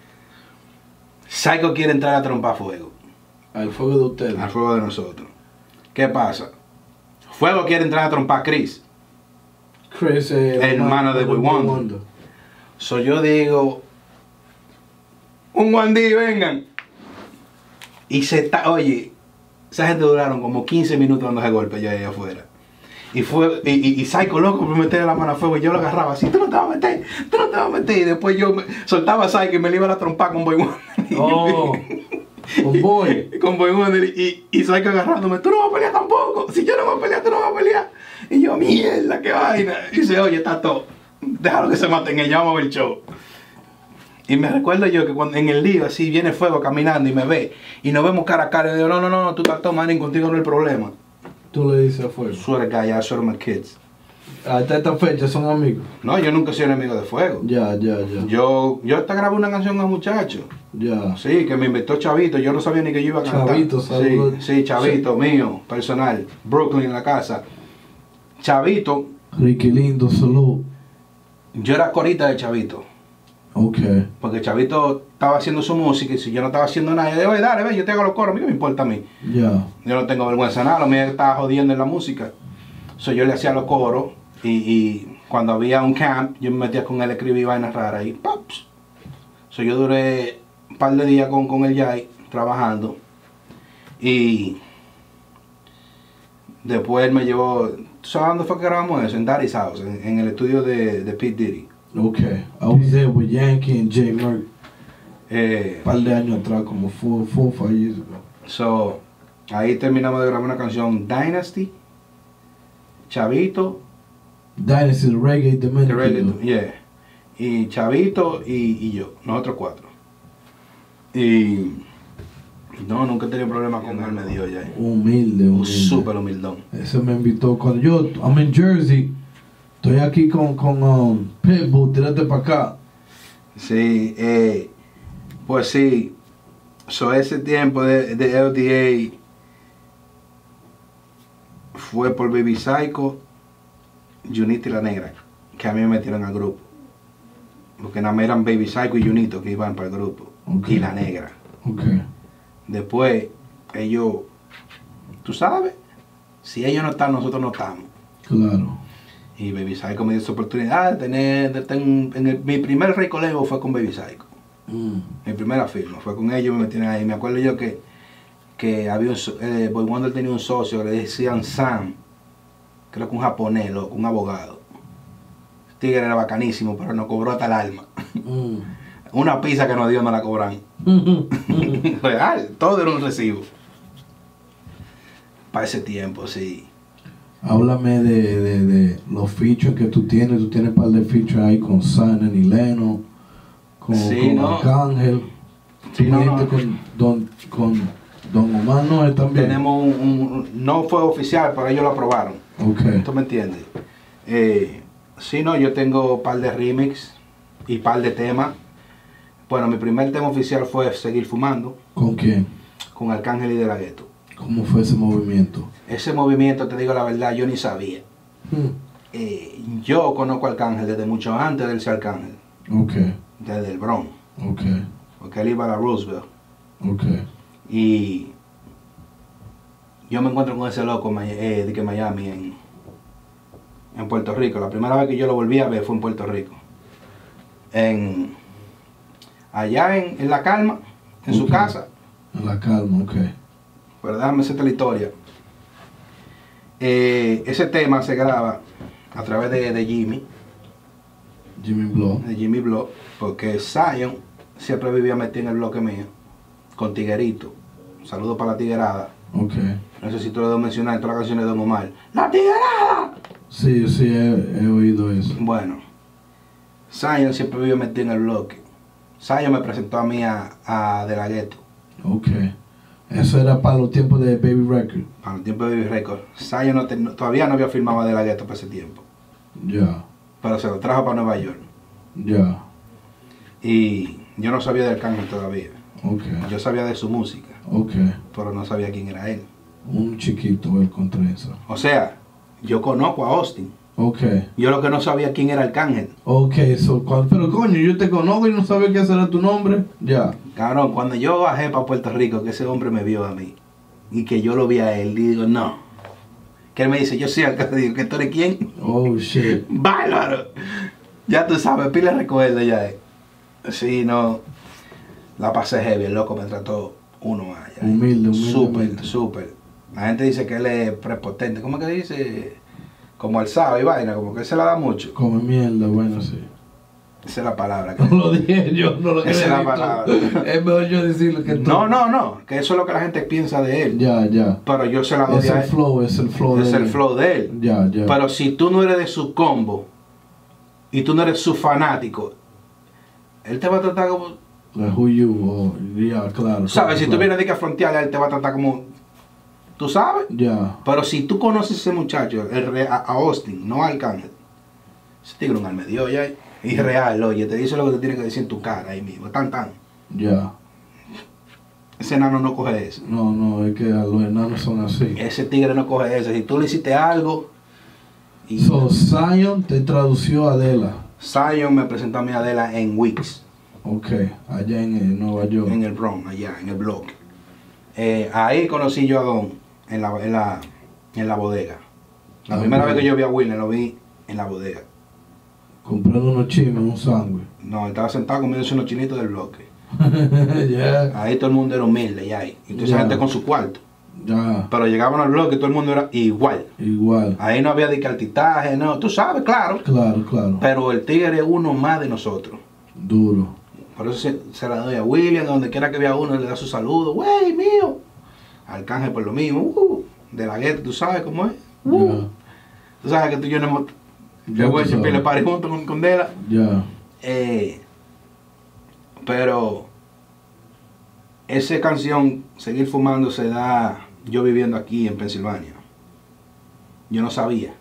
Psycho quiere entrar a trompar fuego. Al fuego de ustedes. Al fuego de nosotros. ¿Qué pasa? Fuego quiere entrar a trompar a Chris. Chris, eh, el hermano de Boy Wonder. So yo digo, un Wandy, vengan. Y se está, oye, esa gente duraron como quince minutos dando ese golpe allá, allá afuera. Y fue, y, y, y Psycho loco por meterle la mano a fuego y yo lo agarraba así, tú no te vas a meter, tú no te vas a meter. Y después yo me, soltaba a Psycho y me le iba a trompar con Boy Wonder. Oh, con Boy. Con Boy Wonder y, y Psycho agarrándome, tú no vas a pelear tampoco. Si yo no voy a pelear, tú no vas a pelear. Y yo, mierda, qué vaina. Y dice, oye, está todo. Déjalo que se maten, ella vamos a ver el show. Y me recuerdo yo que cuando en el lío así viene Fuego caminando y me ve y nos vemos cara a cara y digo, no, no, no, tú estás tomando, contigo no hay problema. Tú le dices a Fuego. Swear to God, yeah, I swear to my kids. Hasta esta fecha son amigos. No, yo nunca he sido enemigo de Fuego. Ya, ya, ya. Yo, yo hasta grabé una canción a un muchacho. Ya. Sí, que me invitó Chavito, yo no sabía ni que yo iba a cantar. Chavito, saludos. Sí, sí, Chavito, sí. Mío, personal. Brooklyn en la casa. Chavito. Ricky Lindo, salud. Yo era corita de Chavito. Ok. Porque Chavito estaba haciendo su música y si yo no estaba haciendo nada, yo digo, oye, dale, ven, yo te hago los coros, a mí no me importa a mí. Ya. Yo no tengo vergüenza de nada, lo mío estaba jodiendo en la música. So, yo le hacía los coros y, y cuando había un camp, yo me metía con él, escribí vainas raras y ¡pops! So, yo duré un par de días con, con el Jai trabajando y después él me llevó, ¿tú sabes dónde fue que grabamos eso? En Daddy's House, en, en el estudio de, de P. Diddy. Okay, I was there with Yankee and J. Merck. Eh, un par de años atrás, como four, four, five years ago. So, ahí terminamos de grabar una canción Dynasty, Chavito. Dynasty, the reggae, Dominican. Reggae, yeah. Y Chavito y, y yo, nosotros cuatro. Y no, nunca he tenido problema con él, me dio ya. Humilde, humilde. Súper humildón. Ese me invitó cuando yo, I'm in Jersey. Estoy aquí con, con um, Pitbull, tírate para acá. Sí, eh, pues sí, so ese tiempo de, de L D A fue por Baby Psycho, Junito y La Negra, que a mí me metieron al grupo. Porque nada más eran Baby Psycho y Junito que iban para el grupo. Okay. Y La Negra. Okay. Después, ellos, tú sabes, si ellos no están, nosotros no estamos. Claro. Y Baby Psycho me dio esa oportunidad de tener, de tener en el, mi primer récord label fue con Baby Psycho. Mm. Mi primera firma fue con ellos, me metieron ahí. Me acuerdo yo que, que había un, eh, Boy Wonder tenía un socio que le decían Sam, creo que un japonés, loco, un abogado. El tigre era bacanísimo, pero nos cobró hasta el alma. Mm. Una pizza que nos dio no la cobran. Real, todo era un recibo. Para ese tiempo, sí. Háblame de, de, de los features que tú tienes. Tú tienes un par de features ahí con Simon y Leno, con, sí, con no. Arcángel. Sí, no, no. Con Don, con Don Omar Noel también. Tenemos un, un, no fue oficial, pero ellos lo aprobaron. Okay. ¿Tú me entiendes? Eh, sí, no, yo tengo un par de remix y un par de temas. Bueno, mi primer tema oficial fue Seguir Fumando. ¿Con quién? Con Arcángel y De La Ghetto. ¿Cómo fue ese movimiento? Ese movimiento, te digo la verdad, yo ni sabía. Hmm. Eh, yo conozco a Arcángel desde mucho antes de él ser Arcángel. Ok. Desde el Bronx. Ok. Porque él iba a la Roosevelt. Ok. Y yo me encuentro con ese loco eh, de que Miami, en, en Puerto Rico. La primera vez que yo lo volví a ver fue en Puerto Rico. En, allá en, en La Calma, en okay. su casa. En La Calma, ok. pero déjame hacerte la historia. Eh, ese tema se graba a través de, de Jimmy. Jimmy Blow. De Jimmy Blow, porque Zion siempre vivía metido en el bloque mío, con Tiguerito. Saludos para la Tiguerada. Ok. No sé si tú lo debo mencionar en todas las canciones de Don Omar. ¡La Tiguerada! Sí, sí, he, he oído eso. Bueno, Zion siempre vivió metido en el bloque. Zion me presentó a mí a, a De La Ghetto. Ok. Eso era para los tiempos de Baby Record. Para el tiempo de Baby Record. Zion no te- no- todavía no había firmado a De La Ghetto para ese tiempo. Ya, Pero se lo trajo para Nueva York. ya. Y yo no sabía del Arcángel todavía. Ok, Yo sabía de su música, ok. pero no sabía quién era él. Un chiquito el contra eso. O sea, yo conozco a Austin. Ok. Yo lo que no sabía quién era Arcángel. Ok, so, cuan- pero coño, yo te conozco y no sabía qué era tu nombre. Ya. Cabrón, cuando yo bajé para Puerto Rico, que ese hombre me vio a mí y que yo lo vi a él, digo, no. Que él me dice, yo soy Arcángel. Digo, ¿que tú eres quién? Oh, shit. ¡Bárbaro! Ya tú sabes, pila recuerdo ya. eh. Sí, no. La pasé heavy, el loco me trató uno allá. Humilde, humilde, Súper, humilde. súper. La gente dice que él es prepotente. ¿Cómo que dice? Como alzado y vaina, como que él se la da mucho. Come mierda, bueno, sí. Esa es la palabra. Que... No lo dije yo, no lo Esa es la creí tú. palabra. Es mejor yo decirlo que tú. No, no, no. Que eso es lo que la gente piensa de él. Ya, ya. Pero yo se la doy Es a el él. flow, es el flow Es de el él. flow de él. Ya, ya. Pero si tú no eres de su combo y tú no eres su fanático, él te va a tratar como... Like who you, oh, ya, claro. ¿Sabes? Si tú claro. vienes de que a frontearle, él te va a tratar como... ¿Tú sabes? Ya. Pero si tú conoces a ese muchacho, el re- a, a Austin, no a Arcángel, ese tigre un alma de Dios ya. Y real, oye, te dice lo que te tiene que decir en tu cara ahí mismo. Tan, tan. Ya. Ese enano no coge eso. No, no, es que los enanos son así. Ese tigre no coge eso. Si tú le hiciste algo... Y So, Zion te tradució a Adela. Zion me presentó a mi Adela en Wix, Ok, allá en, eh, Nueva York. en el Bronx, allá, en el bloque. Eh, ahí conocí yo a Don, en la, en la, en la bodega. La Ah, primera bueno. vez que yo vi a Wilner, lo vi en la bodega. Comprando unos chimes, un sándwich. No, él estaba sentado comiéndose unos chinitos del bloque. Ya, Ahí todo el mundo era humilde, ya ahí. Y toda esa Ya. gente con su cuarto. ya, Pero llegaban al bloque y todo el mundo era igual. igual. Ahí no había de que altitaje, no. Tú sabes, claro. Claro, claro. Pero el tigre es uno más de nosotros. Duro. Por eso se, se la doy a William, donde quiera que vea uno, le da su saludo. ¡Wey, mío! Arcángel por lo mismo. Uh, de la guerra, tú sabes cómo es. Uh, Ya, Tú sabes que tú y yo no hemos... Ya Que tú güey, siempre sabes. le paré junto con, con Dela. ya. Eh, pero... Esa canción, Seguir Fumando, se da yo viviendo aquí en Pensilvania. Yo no sabía.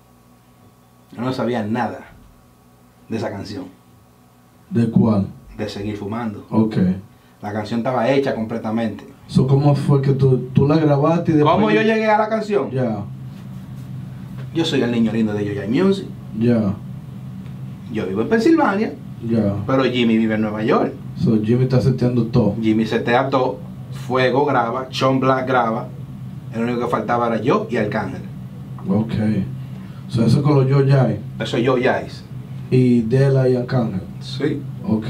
Yo no sabía nada de esa canción. ¿De cuál? De Seguir Fumando. Ok. La canción estaba hecha completamente. So, ¿cómo fue que tú, tú la grabaste y después... ¿Cómo yo llegué a la canción? Ya, Yo soy el niño lindo de Yo Jai Music. ya, Yo vivo en Pensilvania, ya. pero Jimmy vive en Nueva York. So, Jimmy está seteando todo. Jimmy setea todo, Fuego graba, Sean Black graba. El único que faltaba era yo y Arcángel. Ok. So, eso con los Yo Jai. Eso es yo Jais. Y Dela y Arcángel. Sí. Ok.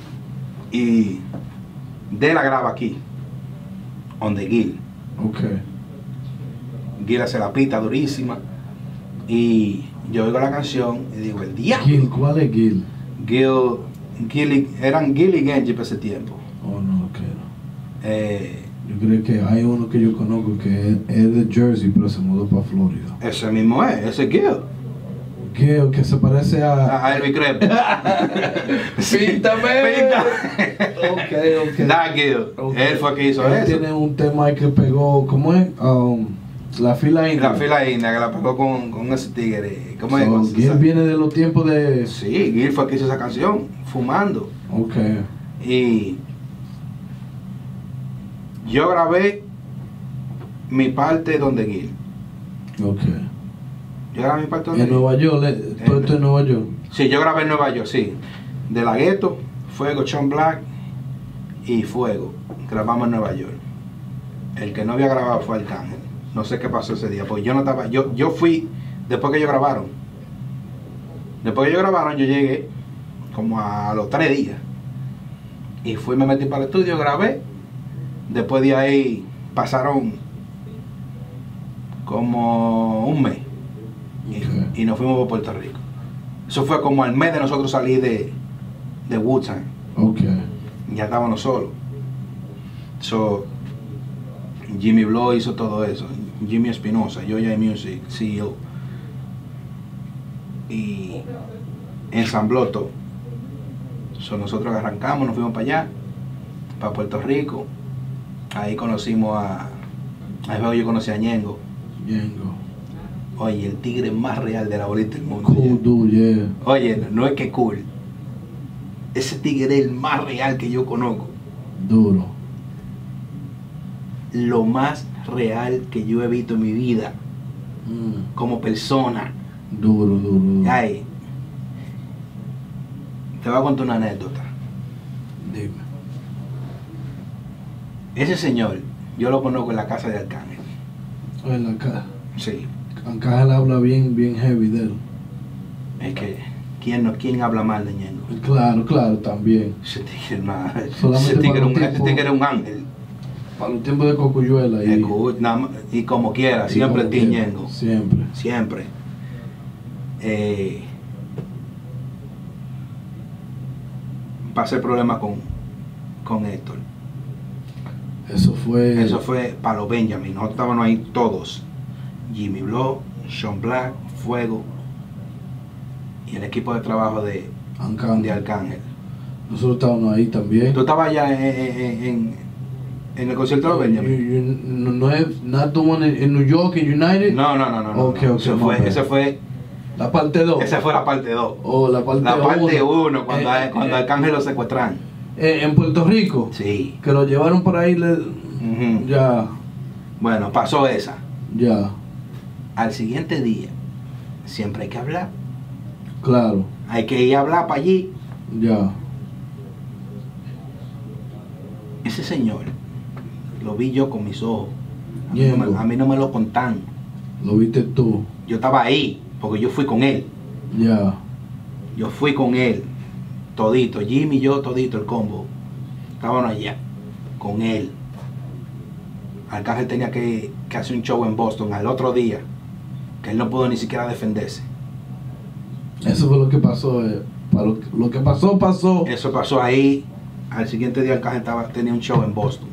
Y Dela graba aquí, donde Gil. Ok. Gil hace la pista durísima. Y yo oigo la canción y digo, el diablo. Gil, ¿cuál es Gil? Gil, Gil y- eran Gil y Genji para ese tiempo. Oh, no, ok. Eh, Yo creo que hay uno que yo conozco que es, es de Jersey, pero se mudó para Florida. ese mismo es, ese es Gil. Gil, que se parece a... A Elvis Crespo. Píntame. Pinta. Ok, ok. Da Gil. Ok. Él fue el que hizo Él eso. tiene un tema ahí que pegó, ¿cómo es? Um, la fila india. La fila india que la pegó con, con ese tigre. ¿Cómo es? So, Con- Gil viene de los tiempos de... Sí, Gil fue el que hizo esa canción, Fumando. Ok. Y yo grabé mi parte donde Gil. Ok. Yo grabé mi parte donde En Gil. Nueva York, le- todo esto en Nueva York. Sí, yo grabé en Nueva York, sí. De La Ghetto, Fuego, Sean Black y Fuego. Grabamos en Nueva York. El que no había grabado fue Arcángel. No sé qué pasó ese día, porque yo no estaba. Yo, yo fui después que ellos grabaron. Después que ellos grabaron, yo llegué como a los tres días. Y fui, me metí para el estudio, grabé. Después de ahí, pasaron como un mes y, Okay. y nos fuimos a Puerto Rico. Eso fue como al mes de nosotros salir de, de Wu-Tang. Ok. Ya estábamos solos. So, Jimmy Blow hizo todo eso. Jimmy Espinosa, Joya Music, C E O. Y ensambló todo. So, nosotros arrancamos, nos fuimos para allá, para Puerto Rico. Ahí conocimos a. Ahí fue que yo conocí a Ñengo. Ñengo. Oye, el tigre más real de la bolita del mundo. Cool dude, yeah. Oye, no es que cool. Ese tigre es el más real que yo conozco. Duro. Lo más real que yo he visto en mi vida Mm. como persona. Duro, duro, duro. Ay, te voy a contar una anécdota. Dime. Ese señor, yo lo conozco en la casa de Arcángel. Oye, la ca- Sí, Arcángel habla bien, bien heavy de él. es que, ¿quién, no, quién habla mal de Ñengo? Claro, claro, también. Ese tigre, nada, Solamente ese tigre, para era un, un ese tipo- tigre era un ángel. Para los tiempos de Cocuyuela y, Escu- nada más- y como quiera, y siempre como ti quiera, Ñengo. Siempre. Siempre. Eh, pasé problemas con, con Héctor. Eso fue. Eso fue para los Benjamin. Nosotros estábamos ahí todos. Jimmy Blow, Sean Black, Fuego y el equipo de trabajo de, Arcángel. de Arcángel. Nosotros estábamos ahí también. ¿Tú estabas allá en, en, en, en el concierto de los You- Benjamin? you- no, no es not the one in, in New York, en United. No, no, no, no. no, Ok, no. ok, Ese no, fue, pero- ese fue, La parte dos. esa fue la parte dos. O la parte La parte uno. uno, cuando, Eh, cuando eh, Arcángel lo secuestran. eh, en Puerto Rico. Sí. Que lo llevaron por ahí. Le, Ujú. Ya, Bueno, pasó esa. ya. Al siguiente día, siempre hay que hablar. Claro. Hay que ir a hablar para allí. Ya. Ese señor, lo vi yo con mis ojos. A mí, no me, Ñengo. a mí no me lo contan. Lo viste tú. Yo estaba ahí, porque yo fui con él. Ya. Yo fui con él, todito. Jimmy y yo, todito, el combo. Estábamos allá, con él. Arcángel tenía que, que hacer un show en Boston al otro día, que él no pudo ni siquiera defenderse. Eso fue lo que pasó. eh, para lo, que- lo que pasó, pasó. Eso pasó ahí. Al siguiente día Arcángel estaba, tenía un show en Boston.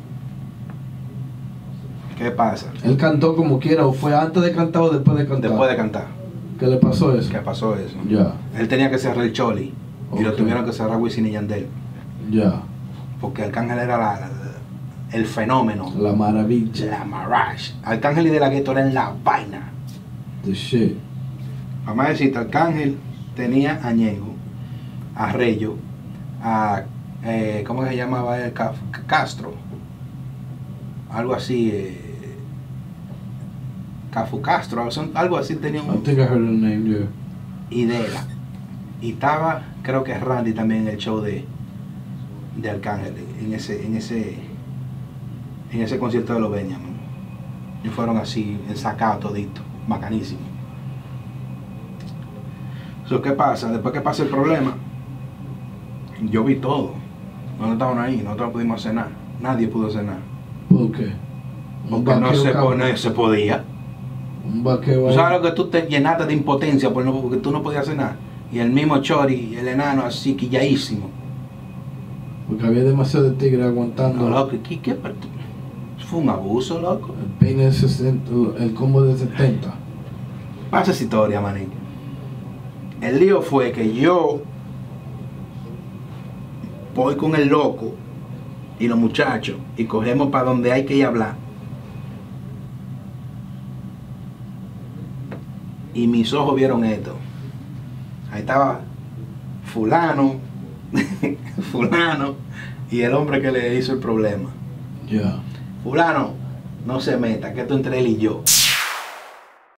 ¿Qué pasa? Él cantó como quiera, o fue antes de cantar o después de cantar. Después de cantar, ¿Qué le pasó eso? ¿qué pasó eso? Ya, Él tenía que cerrar el Choli y lo Ok. tuvieron que cerrar Wisin y Yandel. ya. Porque Arcángel era la- la- el fenómeno. La maravilla. La Marash. Arcángel y De La Ghetto eran la vaina. The shit. Vamos a decirte, Arcángel tenía a Ñengo, a Reyo, a eh, ¿cómo se llamaba él? Ca- Castro. Algo así. Eh, Cafu Castro, son- algo así tenía I un. think I heard the name, yeah. Y Dela. Y estaba, creo que Randy también en el show de, de Arcángel, en ese, en ese, en ese concierto de los Benjamin. Y fueron así, ensacados todito, bacanísimo. So, ¿qué pasa? Después que pasa el problema, yo vi todo. No estaban ahí, nosotros no pudimos hacer nada. Nadie pudo hacer nada. ¿Por qué? Un Porque no vaqueo se, cabrón. no se podía. Un vaqueo ¿Tú ahí. sabes lo que tú te llenaste de impotencia por no- porque tú no podías hacer nada? Y el mismo Chori, el enano, así quilladísimo. Porque había demasiado de tigre No, aguantando loco, ¿qué, qué? Pero tú- Fue un abuso, loco. el peine de sesenta, el combo de setenta. Pasa esa historia, manín. El lío fue que yo voy con el loco y los muchachos y cogemos para donde hay que ir a hablar. Y mis ojos vieron esto. Ahí estaba fulano, fulano y el hombre que le hizo el problema. Ya. Fulano, no se meta, que esto entre él y yo.